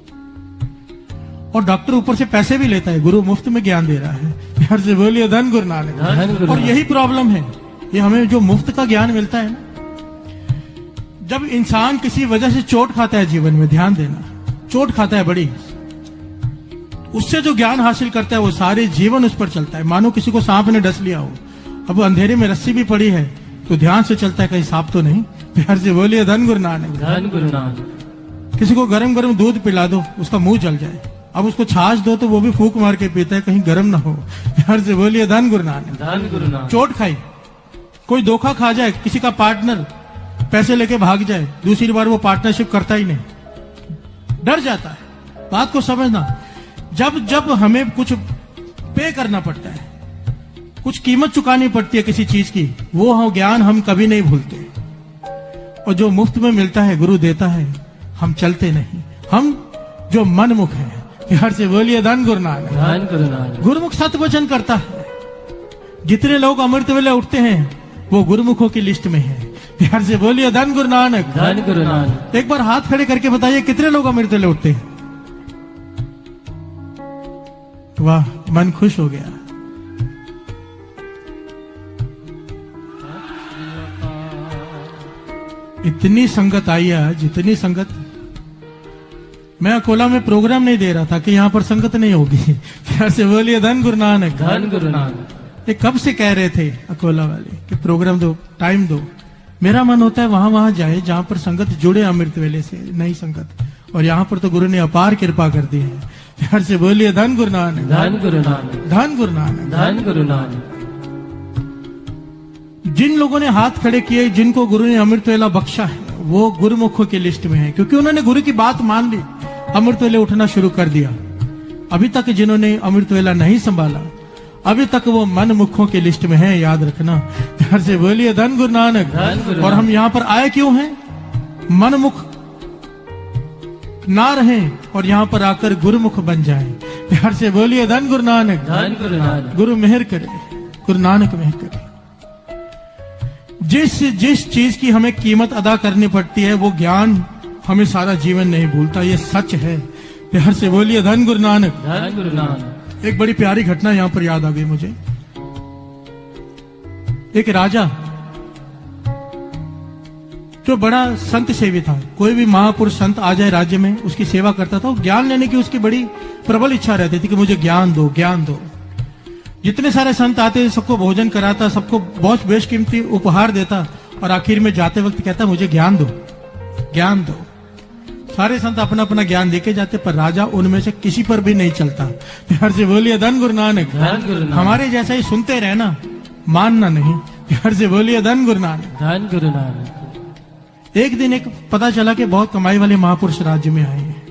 और डॉक्टर ऊपर से पैसे भी लेता है, गुरु मुफ्त में ज्ञान दे रहा है। प्यार से बोलिए धन गुरु नानक, धन गुरु और नानक। यही प्रॉब्लम है, ये हमें जो मुफ्त का ज्ञान मिलता है ना, जब इंसान किसी वजह से चोट खाता है जीवन में, ध्यान देना, चोट खाता है बड़ी, उससे जो ज्ञान हासिल करता है वो सारे जीवन उस पर चलता है। मानो किसी को सांप ने डस लिया हो, अब अंधेरे में रस्सी भी पड़ी है तो ध्यान से चलता है कहीं सांप तो नहीं। प्यार से बोलिए धन गुरु नानक, धन गुरु नानक। किसी को गरम गरम दूध पिला दो, उसका मुंह जल जाए, अब उसको छाछ दो तो वो भी फूंक मार के पीता है कहीं गरम ना हो। प्यार से बोलिए धन गुरु नानक, धन गुरु नानक। चोट खाई, कोई धोखा खा जाए, किसी का पार्टनर पैसे लेके भाग जाए, दूसरी बार वो पार्टनरशिप करता ही नहीं, डर जाता है। बात को समझना, जब जब हमें कुछ पे करना पड़ता है, कुछ कीमत चुकानी पड़ती है किसी चीज की, वो ज्ञान हम कभी नहीं भूलते। और जो मुफ्त में मिलता है गुरु देता है, हम चलते नहीं, हम जो मनमुख हैं। प्यार से बोलिए धन गुरु नानक, धन गुरु नानक। गुरुमुख सत्य वचन करता है। जितने लोग अमृत वेले उठते हैं वो गुरुमुखों की लिस्ट में है। प्यार से बोलिए धन गुरु नानक, धन गुरु नानक। एक बार हाथ खड़े करके बताइए कितने लोग अमृत वेले उठते हैं? वाह, मन खुश हो गया। इतनी संगत आई आज, इतनी संगत। मैं अकोला में प्रोग्राम नहीं दे रहा था कि यहाँ पर संगत नहीं होगी। प्यार से बोलिए धन गुरु नानक, धन गुरु नानक। ये कब से कह रहे थे अकोला वाले कि प्रोग्राम दो, टाइम दो। मेरा मन होता है वहां वहां जाए जहां पर संगत जुड़े अमृत वेले से, नई संगत, और यहाँ पर तो गुरु ने अपार कृपा कर दी है। प्यार से बोलिए धन गुरु नानक, धन गुरु नानक। धन गुरु नानक, धन गुरु नानक। जिन लोगों ने हाथ खड़े किए, जिनको गुरु ने अमृत वेला बख्शा है, वो गुरुमुखों की लिस्ट में है, क्योंकि उन्होंने गुरु की बात मान ली, अमृत वेले उठना शुरू कर दिया। अभी तक जिन्होंने अमृत वेला नहीं संभाला, अभी तक वो मन मुखों की लिस्ट में है, याद रखना। प्यार से बोलिए धन गुरु नानक। और हम यहाँ पर आए क्यों हैं? मन मुख ना रहें और यहाँ पर आकर गुरुमुख बन जाएं। प्यार से बोलिए धन गुरु नानक। धन गुरु नानक। गुरु मेहर करे, गुरु नानक मेहर करे। जिस चीज की हमें कीमत अदा करनी पड़ती है, वो ज्ञान हमें सारा जीवन नहीं भूलता, ये सच है। प्यार से बोलिए धन गुरु नानक। धन गुरु नानक। एक बड़ी प्यारी घटना यहां पर याद आ गई मुझे। एक राजा जो बड़ा संत सेवी था, कोई भी महापुरुष संत आ जाए राज्य में, उसकी सेवा करता था। ज्ञान लेने की उसकी बड़ी प्रबल इच्छा रहती थी कि मुझे ज्ञान दो, ज्ञान दो। जितने सारे संत आते सबको भोजन कराता, सबको बहुत बेशकीमती उपहार देता, और आखिर में जाते वक्त कहता मुझे ज्ञान दो, ज्ञान दो। सारे संत अपना अपना ज्ञान देके जाते, पर राजा उनमें से किसी पर भी नहीं चलता। प्यार से बोलिए धन गुरु नानक। हमारे जैसा ही सुनते रहना, मानना नहीं। प्यार से बोलिए धन गुरु नानक। धन गुरु नानक। एक दिन एक पता चला कि बहुत कमाई वाले महापुरुष राज्य में आए हैं।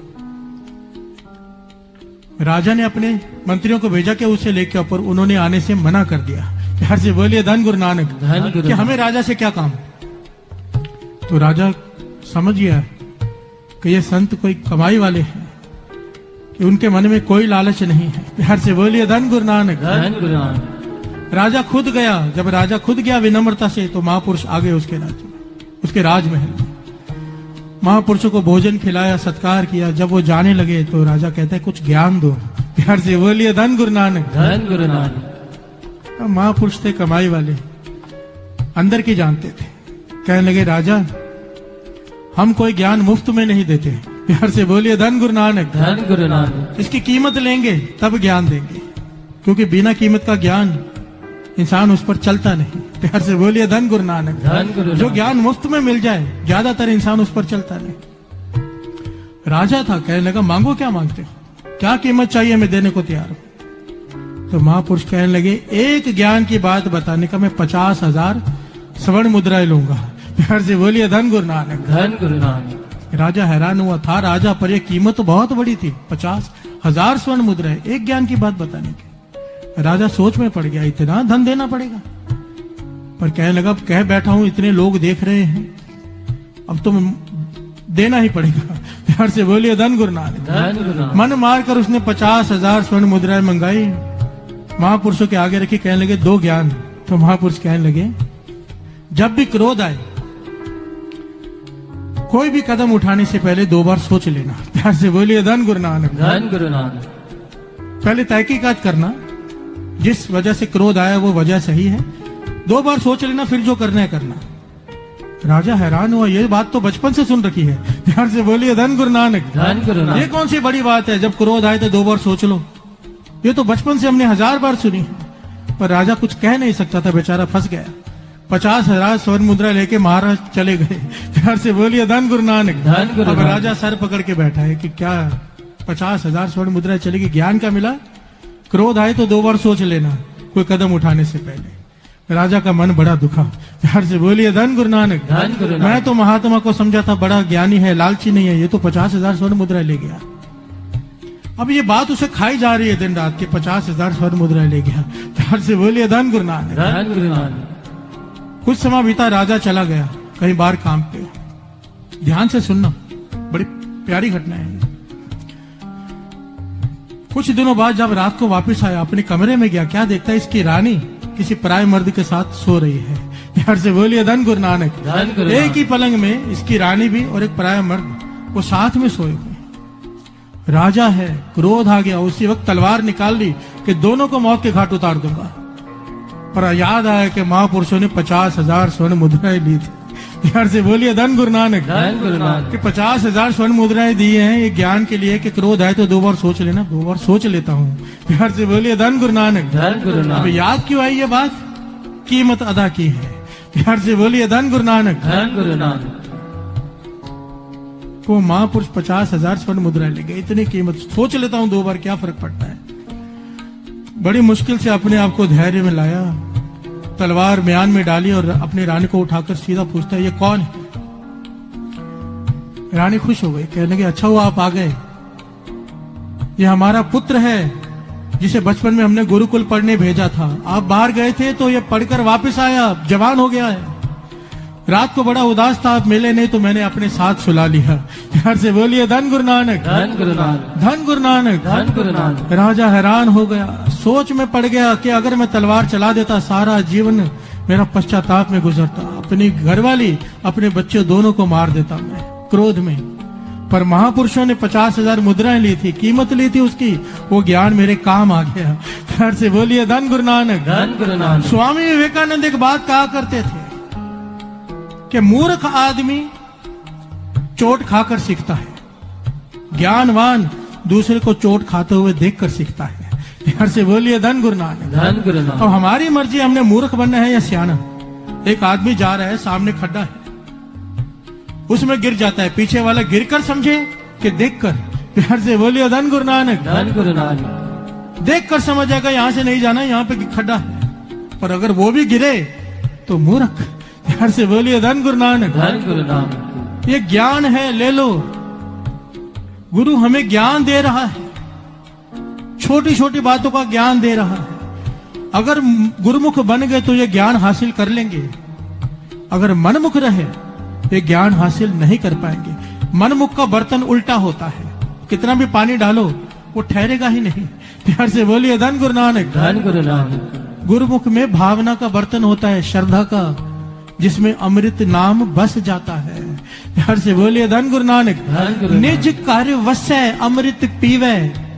राजा ने अपने मंत्रियों को भेजा कि उसे लेके ऊपर, उन्होंने आने से मना कर दिया। प्यार से बोलिए धन गुरु नानक। कि हमें राजा से क्या काम। तो राजा समझ गया कि ये संत कोई कमाई वाले हैं, कि उनके मन में कोई लालच नहीं है। प्यार से बोलिए धन गुरु नानक। धन गुरु नानक। राजा खुद गया। जब राजा खुद गया विनम्रता से, तो महापुरुष आ गए उसके राज्य में, उसके राजमहल में। महापुरुषों को भोजन खिलाया, सत्कार किया। जब वो जाने लगे तो राजा कहता है कुछ ज्ञान दो। प्यार से बोलिए धन गुरु नानक। धन गुरु नानक। महापुरुष थे कमाई वाले, अंदर की जानते थे। कहने लगे राजा, हम कोई ज्ञान मुफ्त में नहीं देते। प्यार से बोलिए धन गुरु नानक। धन गुरु नानक। इसकी कीमत लेंगे तब ज्ञान देंगे, क्योंकि बिना कीमत का ज्ञान इंसान उस पर चलता नहीं। प्यार से बोलिए धन गुरु नानक। धन गुरु नानक। जो ज्ञान मुफ्त में मिल जाए, ज्यादातर इंसान उस पर चलता नहीं। राजा था, कहने लगा मांगो, क्या मांगते हो, क्या कीमत चाहिए, मैं देने को तैयार हूं। तो महापुरुष कहने लगे एक ज्ञान की बात बताने का मैं 50,000 स्वर्ण मुद्राएं लूंगा। प्यार से बोलिए धन गुरु नानक। धन गुरु नानक। राजा हैरान हुआ, था राजा पर यह कीमत बहुत बड़ी थी, 50,000 स्वर्ण मुद्राएं एक ज्ञान की बात बताने की। राजा सोच में पड़ गया, इतना धन देना पड़ेगा। पर कहने लगा, कह बैठा हूं, इतने लोग देख रहे हैं, अब तो देना ही पड़ेगा। प्यार से बोलिए धन गुरु नानक। धन गुरु नानक। मन मारकर उसने 50,000 स्वर्ण मुद्राएं मंगाई, महापुरुषों के आगे रखी। कहने लगे दो ज्ञान। तो महापुरुष कहने लगे, जब भी क्रोध आए, कोई भी कदम उठाने से पहले 2 बार सोच लेना। प्यार से बोलिए धन गुरु नानक। धन गुरु नानक। पहले तहकीकात करना, जिस वजह से क्रोध आया वो वजह सही है, 2 बार सोच लेना, फिर जो करना है करना। राजा हैरान हुआ, ये बात तो बचपन से सुन रखी है। ध्यान से बोलिए धन गुरु नानक। धन गुरु नानक। ये कौन सी बड़ी बात है, जब क्रोध आए तो 2 बार सोच लो, ये तो बचपन से हमने 1000 बार सुनी है। पर राजा कुछ कह नहीं सकता था, बेचारा फंस गया। 50,000 स्वर्ण मुद्रा लेके महाराज चले गए। ध्यान से बोलिए धन गुरु नानक। धन गुरु अब नानक। राजा सर पकड़ के बैठा है कि क्या 50,000 स्वर्ण मुद्रा चलेगी, ज्ञान का मिला, क्रोध आए तो 2 बार सोच लेना कोई कदम उठाने से पहले। राजा का मन बड़ा दुखा। प्यार से बोलिए धन गुरु नानक। धन गुरु नानक। मैं तो महात्मा को समझा था बड़ा ज्ञानी है, लालची नहीं है, ये तो 50,000 स्वर्ण मुद्रा ले गया। अब ये बात उसे खाई जा रही है दिन रात के, 50,000 स्वर्ण मुद्रा ले गया। प्यार से बोलिए धन गुरु नानक। धन गुरु नानक। कुछ समय बीता, राजा चला गया कहीं बाहर काम पे। ध्यान से सुनना, बड़ी प्यारी घटना है। कुछ दिनों बाद जब रात को वापस आया, अपने कमरे में गया, क्या देखता है, इसकी रानी किसी पराये मर्द के साथ सो रही है। प्यार से बोलिए धन गुरु नानक। धन गुरु एक नानक। ही पलंग में इसकी रानी भी और एक पराया मर्द, वो साथ में सोए हुए। राजा है, क्रोध आ गया, उसी वक्त तलवार निकाल ली कि दोनों को मौत के घाट उतार दूंगा। पर याद आया कि महापुरुषों ने 50,000 स्वर्ण मुद्राएं ली थी। प्यार से बोलिए धन गुरु नानक। धन गुरु नानक। कि 50,000 स्वर्ण मुद्राएं दी हैं ये ज्ञान के लिए कि क्रोध आए तो 2 बार सोच लेना। 2 बार सोच लेता हूँ। प्यार से बोलिए धन गुरु नानक। धन गुरु अब नानक। याद क्यों आई ये बात, कीमत अदा की है। प्यार से बोलिए धन गुरु नानक। धन गुरु नानक। वो महापुरुष 50,000 स्वर्ण मुद्राएं ले गए, इतनी कीमत, सोच लेता हूँ 2 बार, क्या फर्क पड़ता है। बड़ी मुश्किल से अपने आप को धैर्य में लाया, तलवार म्यान में डाली और अपनी रानी को उठाकर सीधा पूछता है, ये कौन है। रानी खुश हो गई, कहने लगी अच्छा हुआ आप आ गए, ये हमारा पुत्र है जिसे बचपन में हमने गुरुकुल पढ़ने भेजा था। आप बाहर गए थे तो ये पढ़कर वापस आया, जवान हो गया है। रात को बड़ा उदास था, आप मिले नहीं तो मैंने अपने साथ सुला लिया। प्यार से बोलिए धन गुरु नानक, धन गुरु नानक, धन गुरु नानक, धन गुरु नानक। राजा हैरान हो गया, सोच में पड़ गया कि अगर मैं तलवार चला देता सारा जीवन मेरा पश्चाताप में गुजरता, अपनी घरवाली अपने बच्चे दोनों को मार देता मैं क्रोध में। पर महापुरुषों ने 50,000 मुद्राएं ली थी, कीमत ली थी उसकी, वो ज्ञान मेरे काम आ गया। प्यार से बोलिए धन गुरु नानक, धन गुरु नानक। स्वामी विवेकानंद एक बात कहा करते थे कि मूर्ख आदमी चोट खाकर सीखता है, ज्ञानवान दूसरे को चोट खाते हुए देखकर सीखता है। प्यार से बोलिए धन गुरु नानक, धन गुरु नानक। अब हमारी मर्जी, हमने मूर्ख बनना है या सियाना। एक आदमी जा रहा है, सामने खड्डा है, उसमें गिर जाता है, पीछे वाला गिरकर समझे कि देखकर। प्यार से बोलिए धन गुरु नानक, धन गुरु नानक। देखकर समझ जाएगा यहाँ से नहीं जाना, यहाँ पे खड्डा है। पर अगर वो भी गिरे तो मूर्ख। प्यार से बोलिए धन गुरु नानक, धन गुरु नानक। ये ज्ञान है, ले लो। गुरु हमें ज्ञान दे रहा है, छोटी छोटी बातों का ज्ञान दे रहा है। अगर गुरुमुख बन गए तो ये ज्ञान हासिल कर लेंगे, अगर मनमुख रहे ये ज्ञान हासिल नहीं कर पाएंगे। मनमुख का बर्तन उल्टा होता है, कितना भी पानी डालो वो ठहरेगा ही नहीं। प्यार से बोलिए धन गुरु नानक, धन गुरु नानक। गुरुमुख में भावना का बर्तन होता है, श्रद्धा का, जिसमें अमृत नाम बस जाता है। प्यार से बोलिए धन गुरु नानक, धन गुरु नानक। निज कार्य वसै अमृत पीवे,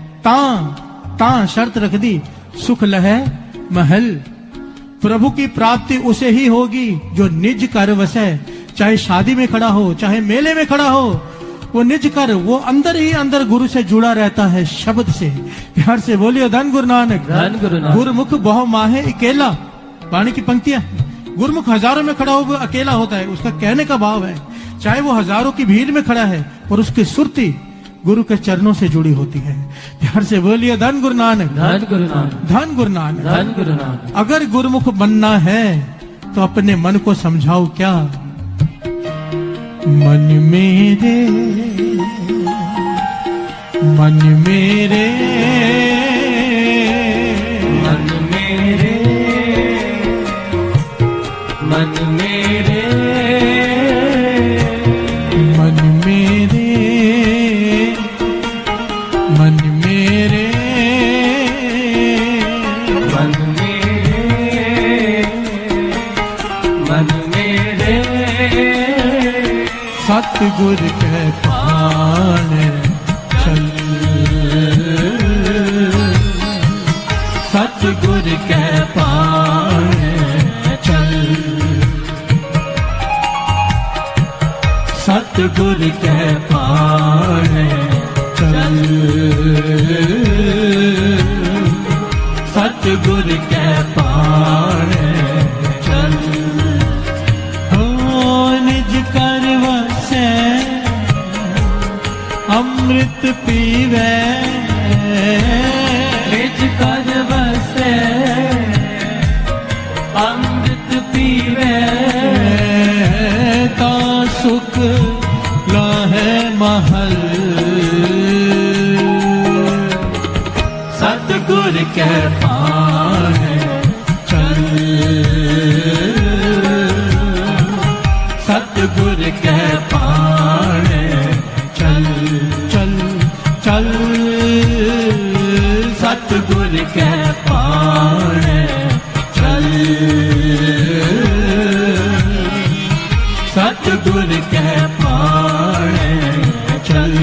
ता शर्त रख दी सुख लहे महल। प्रभु की प्राप्ति उसे ही होगी जो निज कार्य वसै, चाहे शादी में खड़ा हो, चाहे मेले में खड़ा हो, वो निज कर, वो अंदर ही अंदर गुरु से जुड़ा रहता है शब्द से। प्यार से बोलिए धन गुरु नानक, धन गुरु नानक। गुरुमुख बहु माहे अकेला, वाणी की पंक्तियां। गुरुमुख हजारों में खड़ा हो अकेला होता है, उसका कहने का भाव है। चाहे वो हजारों की भीड़ में खड़ा है पर उसकी सुरती गुरु के चरणों से जुड़ी होती है। प्यार से बोलिए धन गुरु नानक, धन गुरु नानक, धन गुरु नानक, धन गुरु नानक। अगर गुरुमुख बनना है तो अपने मन को समझाओ क्या, मन मेरे, मन मेरे, मन मेरे, मन मेरे, मन मेरे, मन मेरे, मन मेरे, मन मेरे। सतगुर के पान चल, सतगुर के पान चल, सतगुर के पान चल, सतगुर के पान चल। हो निज कर वसै अमृत पीवे, निज कर बसे अमृत पीवे, ता सुख लाहे महल। सतगुर के पान चल, सतगुर के पान चल, चल चल, सतगुर के पान चल, सतगुर के पान चल।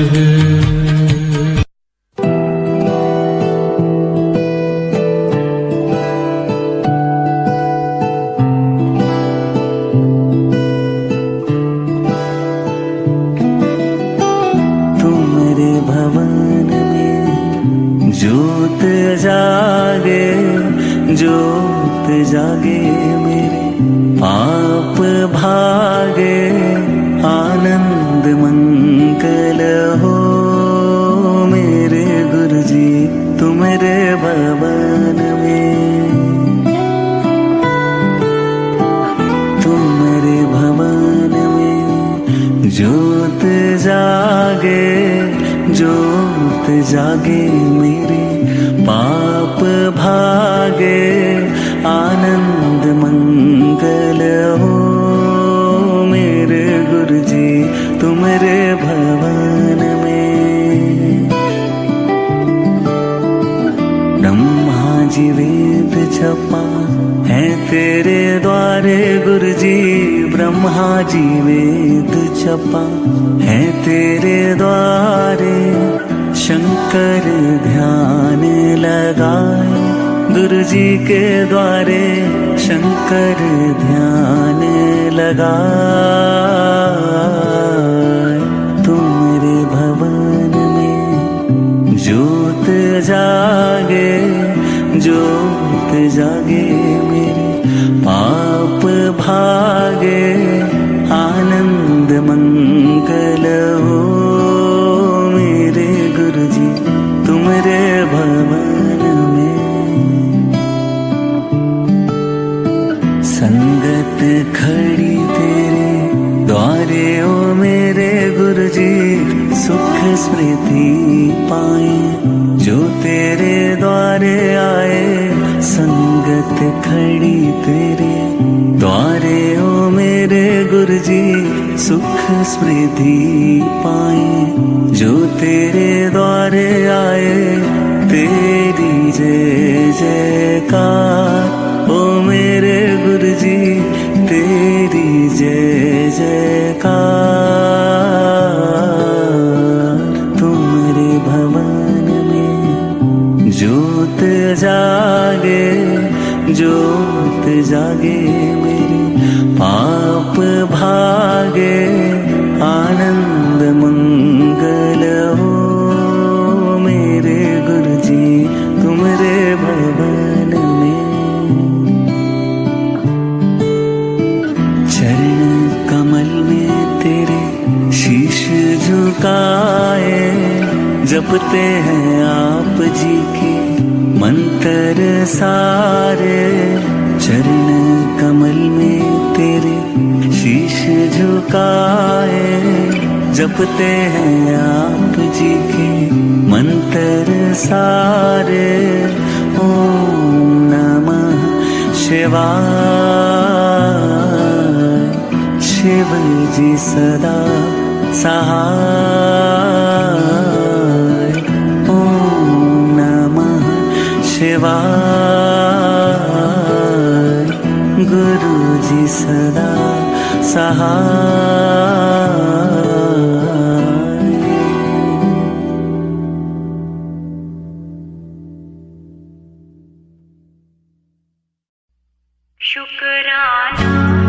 जागे, जोत जागे मेरे पाप भागे, आनंद मंगल हो मेरे गुरुजी तुम्हारे भवन में, तुम्हारे भवन में जोत जागे जोत जागे मेरे पाप भागे आनंद मंगल हो मेरे गुरुजी तुम्हारे भवन में। ब्रह्मा जी वेद जपा है तेरे द्वारे गुरुजी ब्रह्मा जी वेद जपा है तेरे द्वारे शंकर ध्यान लगाए गुरुजी के द्वारे शंकर ध्यान लगाए। तुम्हारे भवन में जोत जागे जोत जागे मेरे पाप भागे आनंद मंगल हो मेरे गुरुजी तुम्हारे भवन में। संगत खड़ी तेरे द्वारे ओ मेरे गुरुजी सुख स्मृति पाए जो तेरे द्वारे आए। संगत खड़ी तेरे द्वारे ओ मेरे गुरुजी सुख स्मृति पाए जो तेरे द्वारे आए। तेरी जय जयकार ओ मेरे गुरुजी तेरी जय जयकार। तुम्हारे भवन में जोत जागे जोत जागे मेरे पाप भागे आनंद मंगल हो मेरे गुरुजी तुम्हारे भवन में। चरण कमल में तेरे शीश झुकाए जपते हैं आप जी के मंत्र सारे। चरण कमल में तेरे शीश झुकाए जपते हैं आप जी के मंत्र सारे। ओम नमः शिवाय शिव जी सदा सहाय। ओम नमः शिवाय गुरु जी सदा सहाय। शुक्राना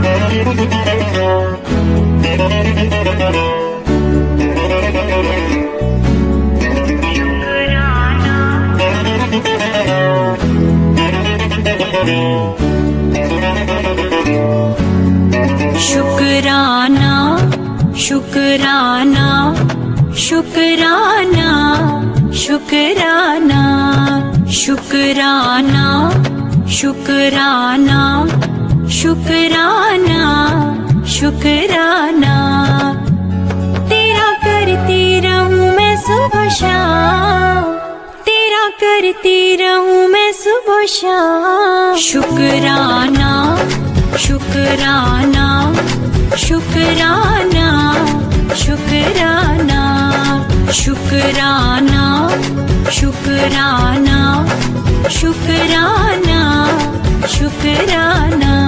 शुक्राना शुक्राना शुक्राना शुक्राना शुक्राना शुक्राना शुक्राना शुक्राना। तेरा करती रहूं मैं सुबह शाम तेरा करती रहूं मैं सुबह शाम। शुक्राना शुक्राना शुक्राना शुक्राना शुक्राना शुक्राना शुक्राना शुक्राना।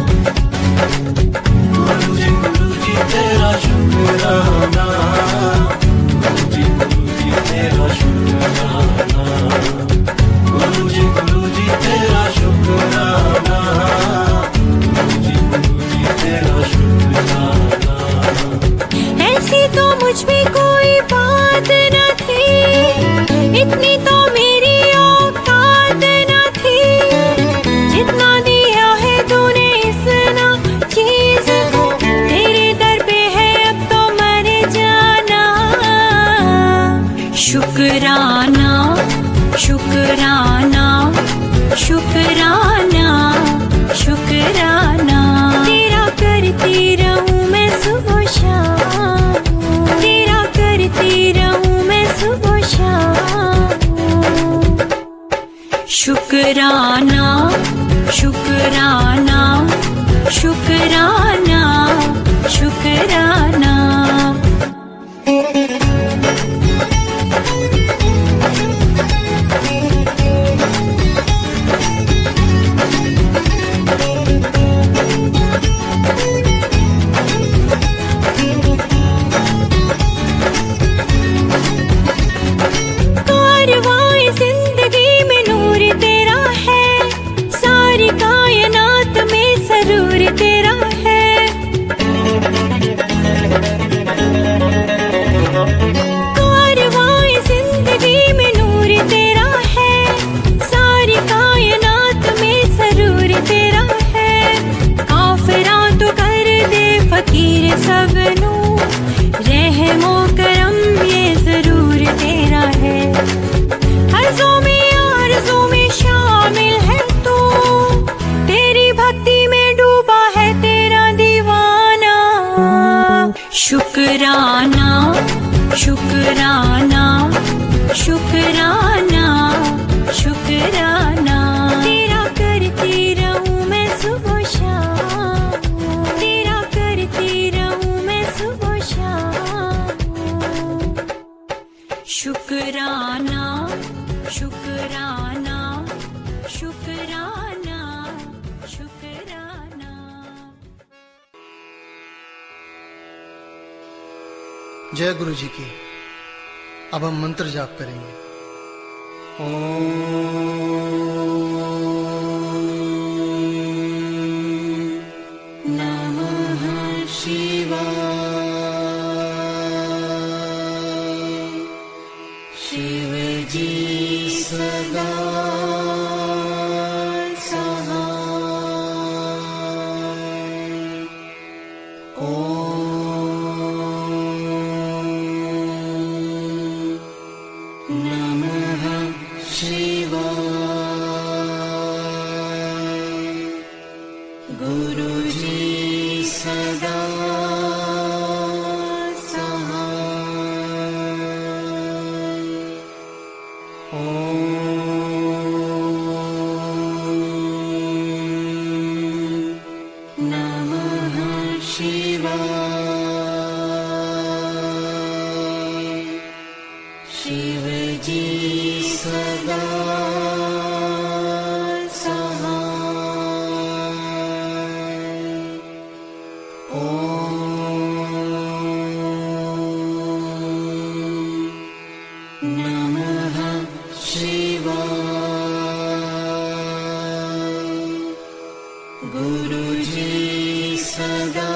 गुरुजी गुरुजी तेरा शुक्राना गुरुजी गुरुजी तेरा शुक्राना गुरुजी गुरुजी तेरा शुक्राना गुरुजी गुरुजी तेरा शुक्राना। ऐसी तो मुझ में कोई बात न थी इतनी तो मेरी औकात शुक्राना शुक्राना शुक्राना शुक्राना। सबनू रहमो करम ये जरूर तेरा है, हर्ज़ों में आरज़ों में शामिल है तू, तेरी भक्ति में डूबा है तेरा दीवाना। शुक्राना शुक्राना शुक्राना शुक्राना, तेरा करती रहूं मैं सुबह शाम, तेरा करती रहूं मैं सुबह शाम। शुक्राना शुक्राना शुक्राना शुक्राना। जय गुरु जी की। अब हम मंत्र जाप करेंगे। नमः शिवाय। शिव जी सदा सहाय। नमः शिवाय। गुरु जी सदा सहाय। नमः शिवाय। शिव जी सदा नमः शिवाय। गुरु जी सदा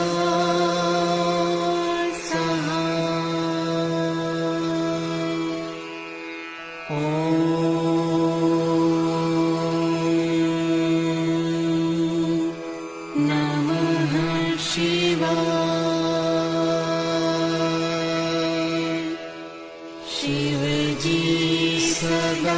नमः शिवाय। शिव जी सदा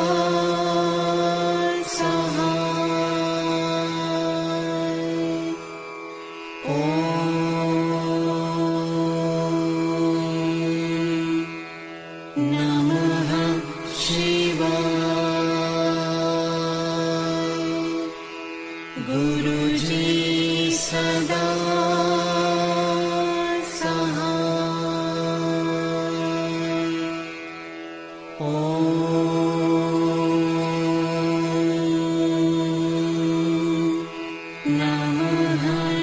नमः शिवाय। गुरु जी सदा नमः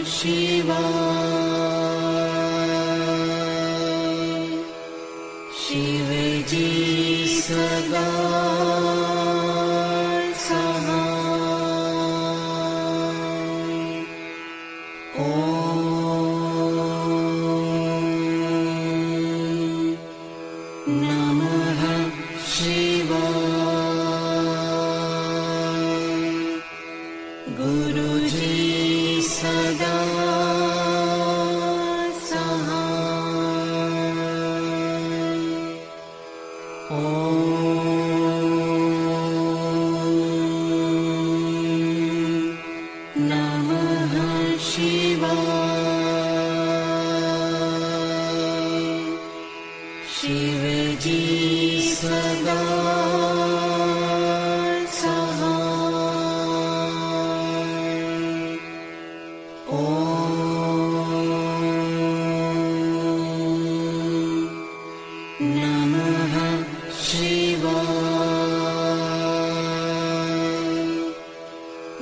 शिवाय। शिव जी सदा नमः शिवाय। गुरु जी सदा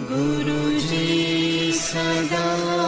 गुरुजी सदा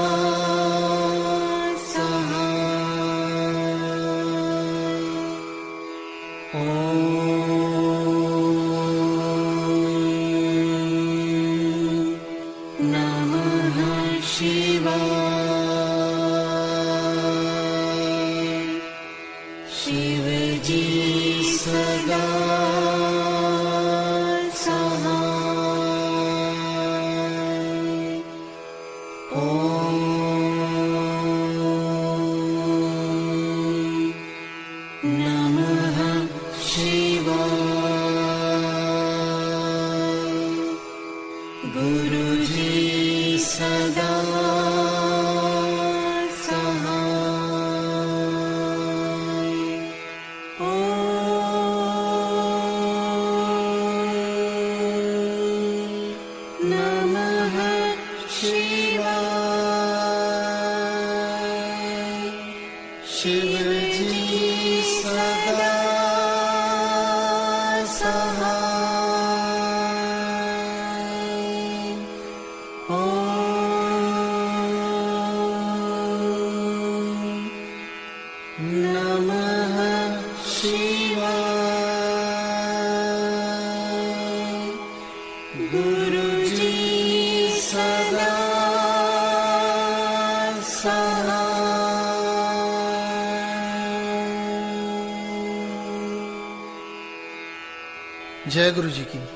जय गुरु जी की।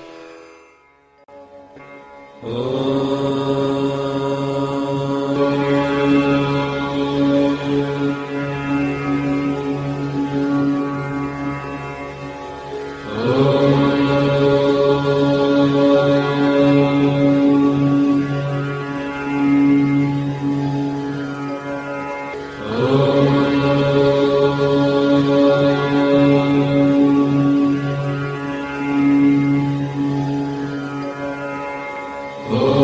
Oh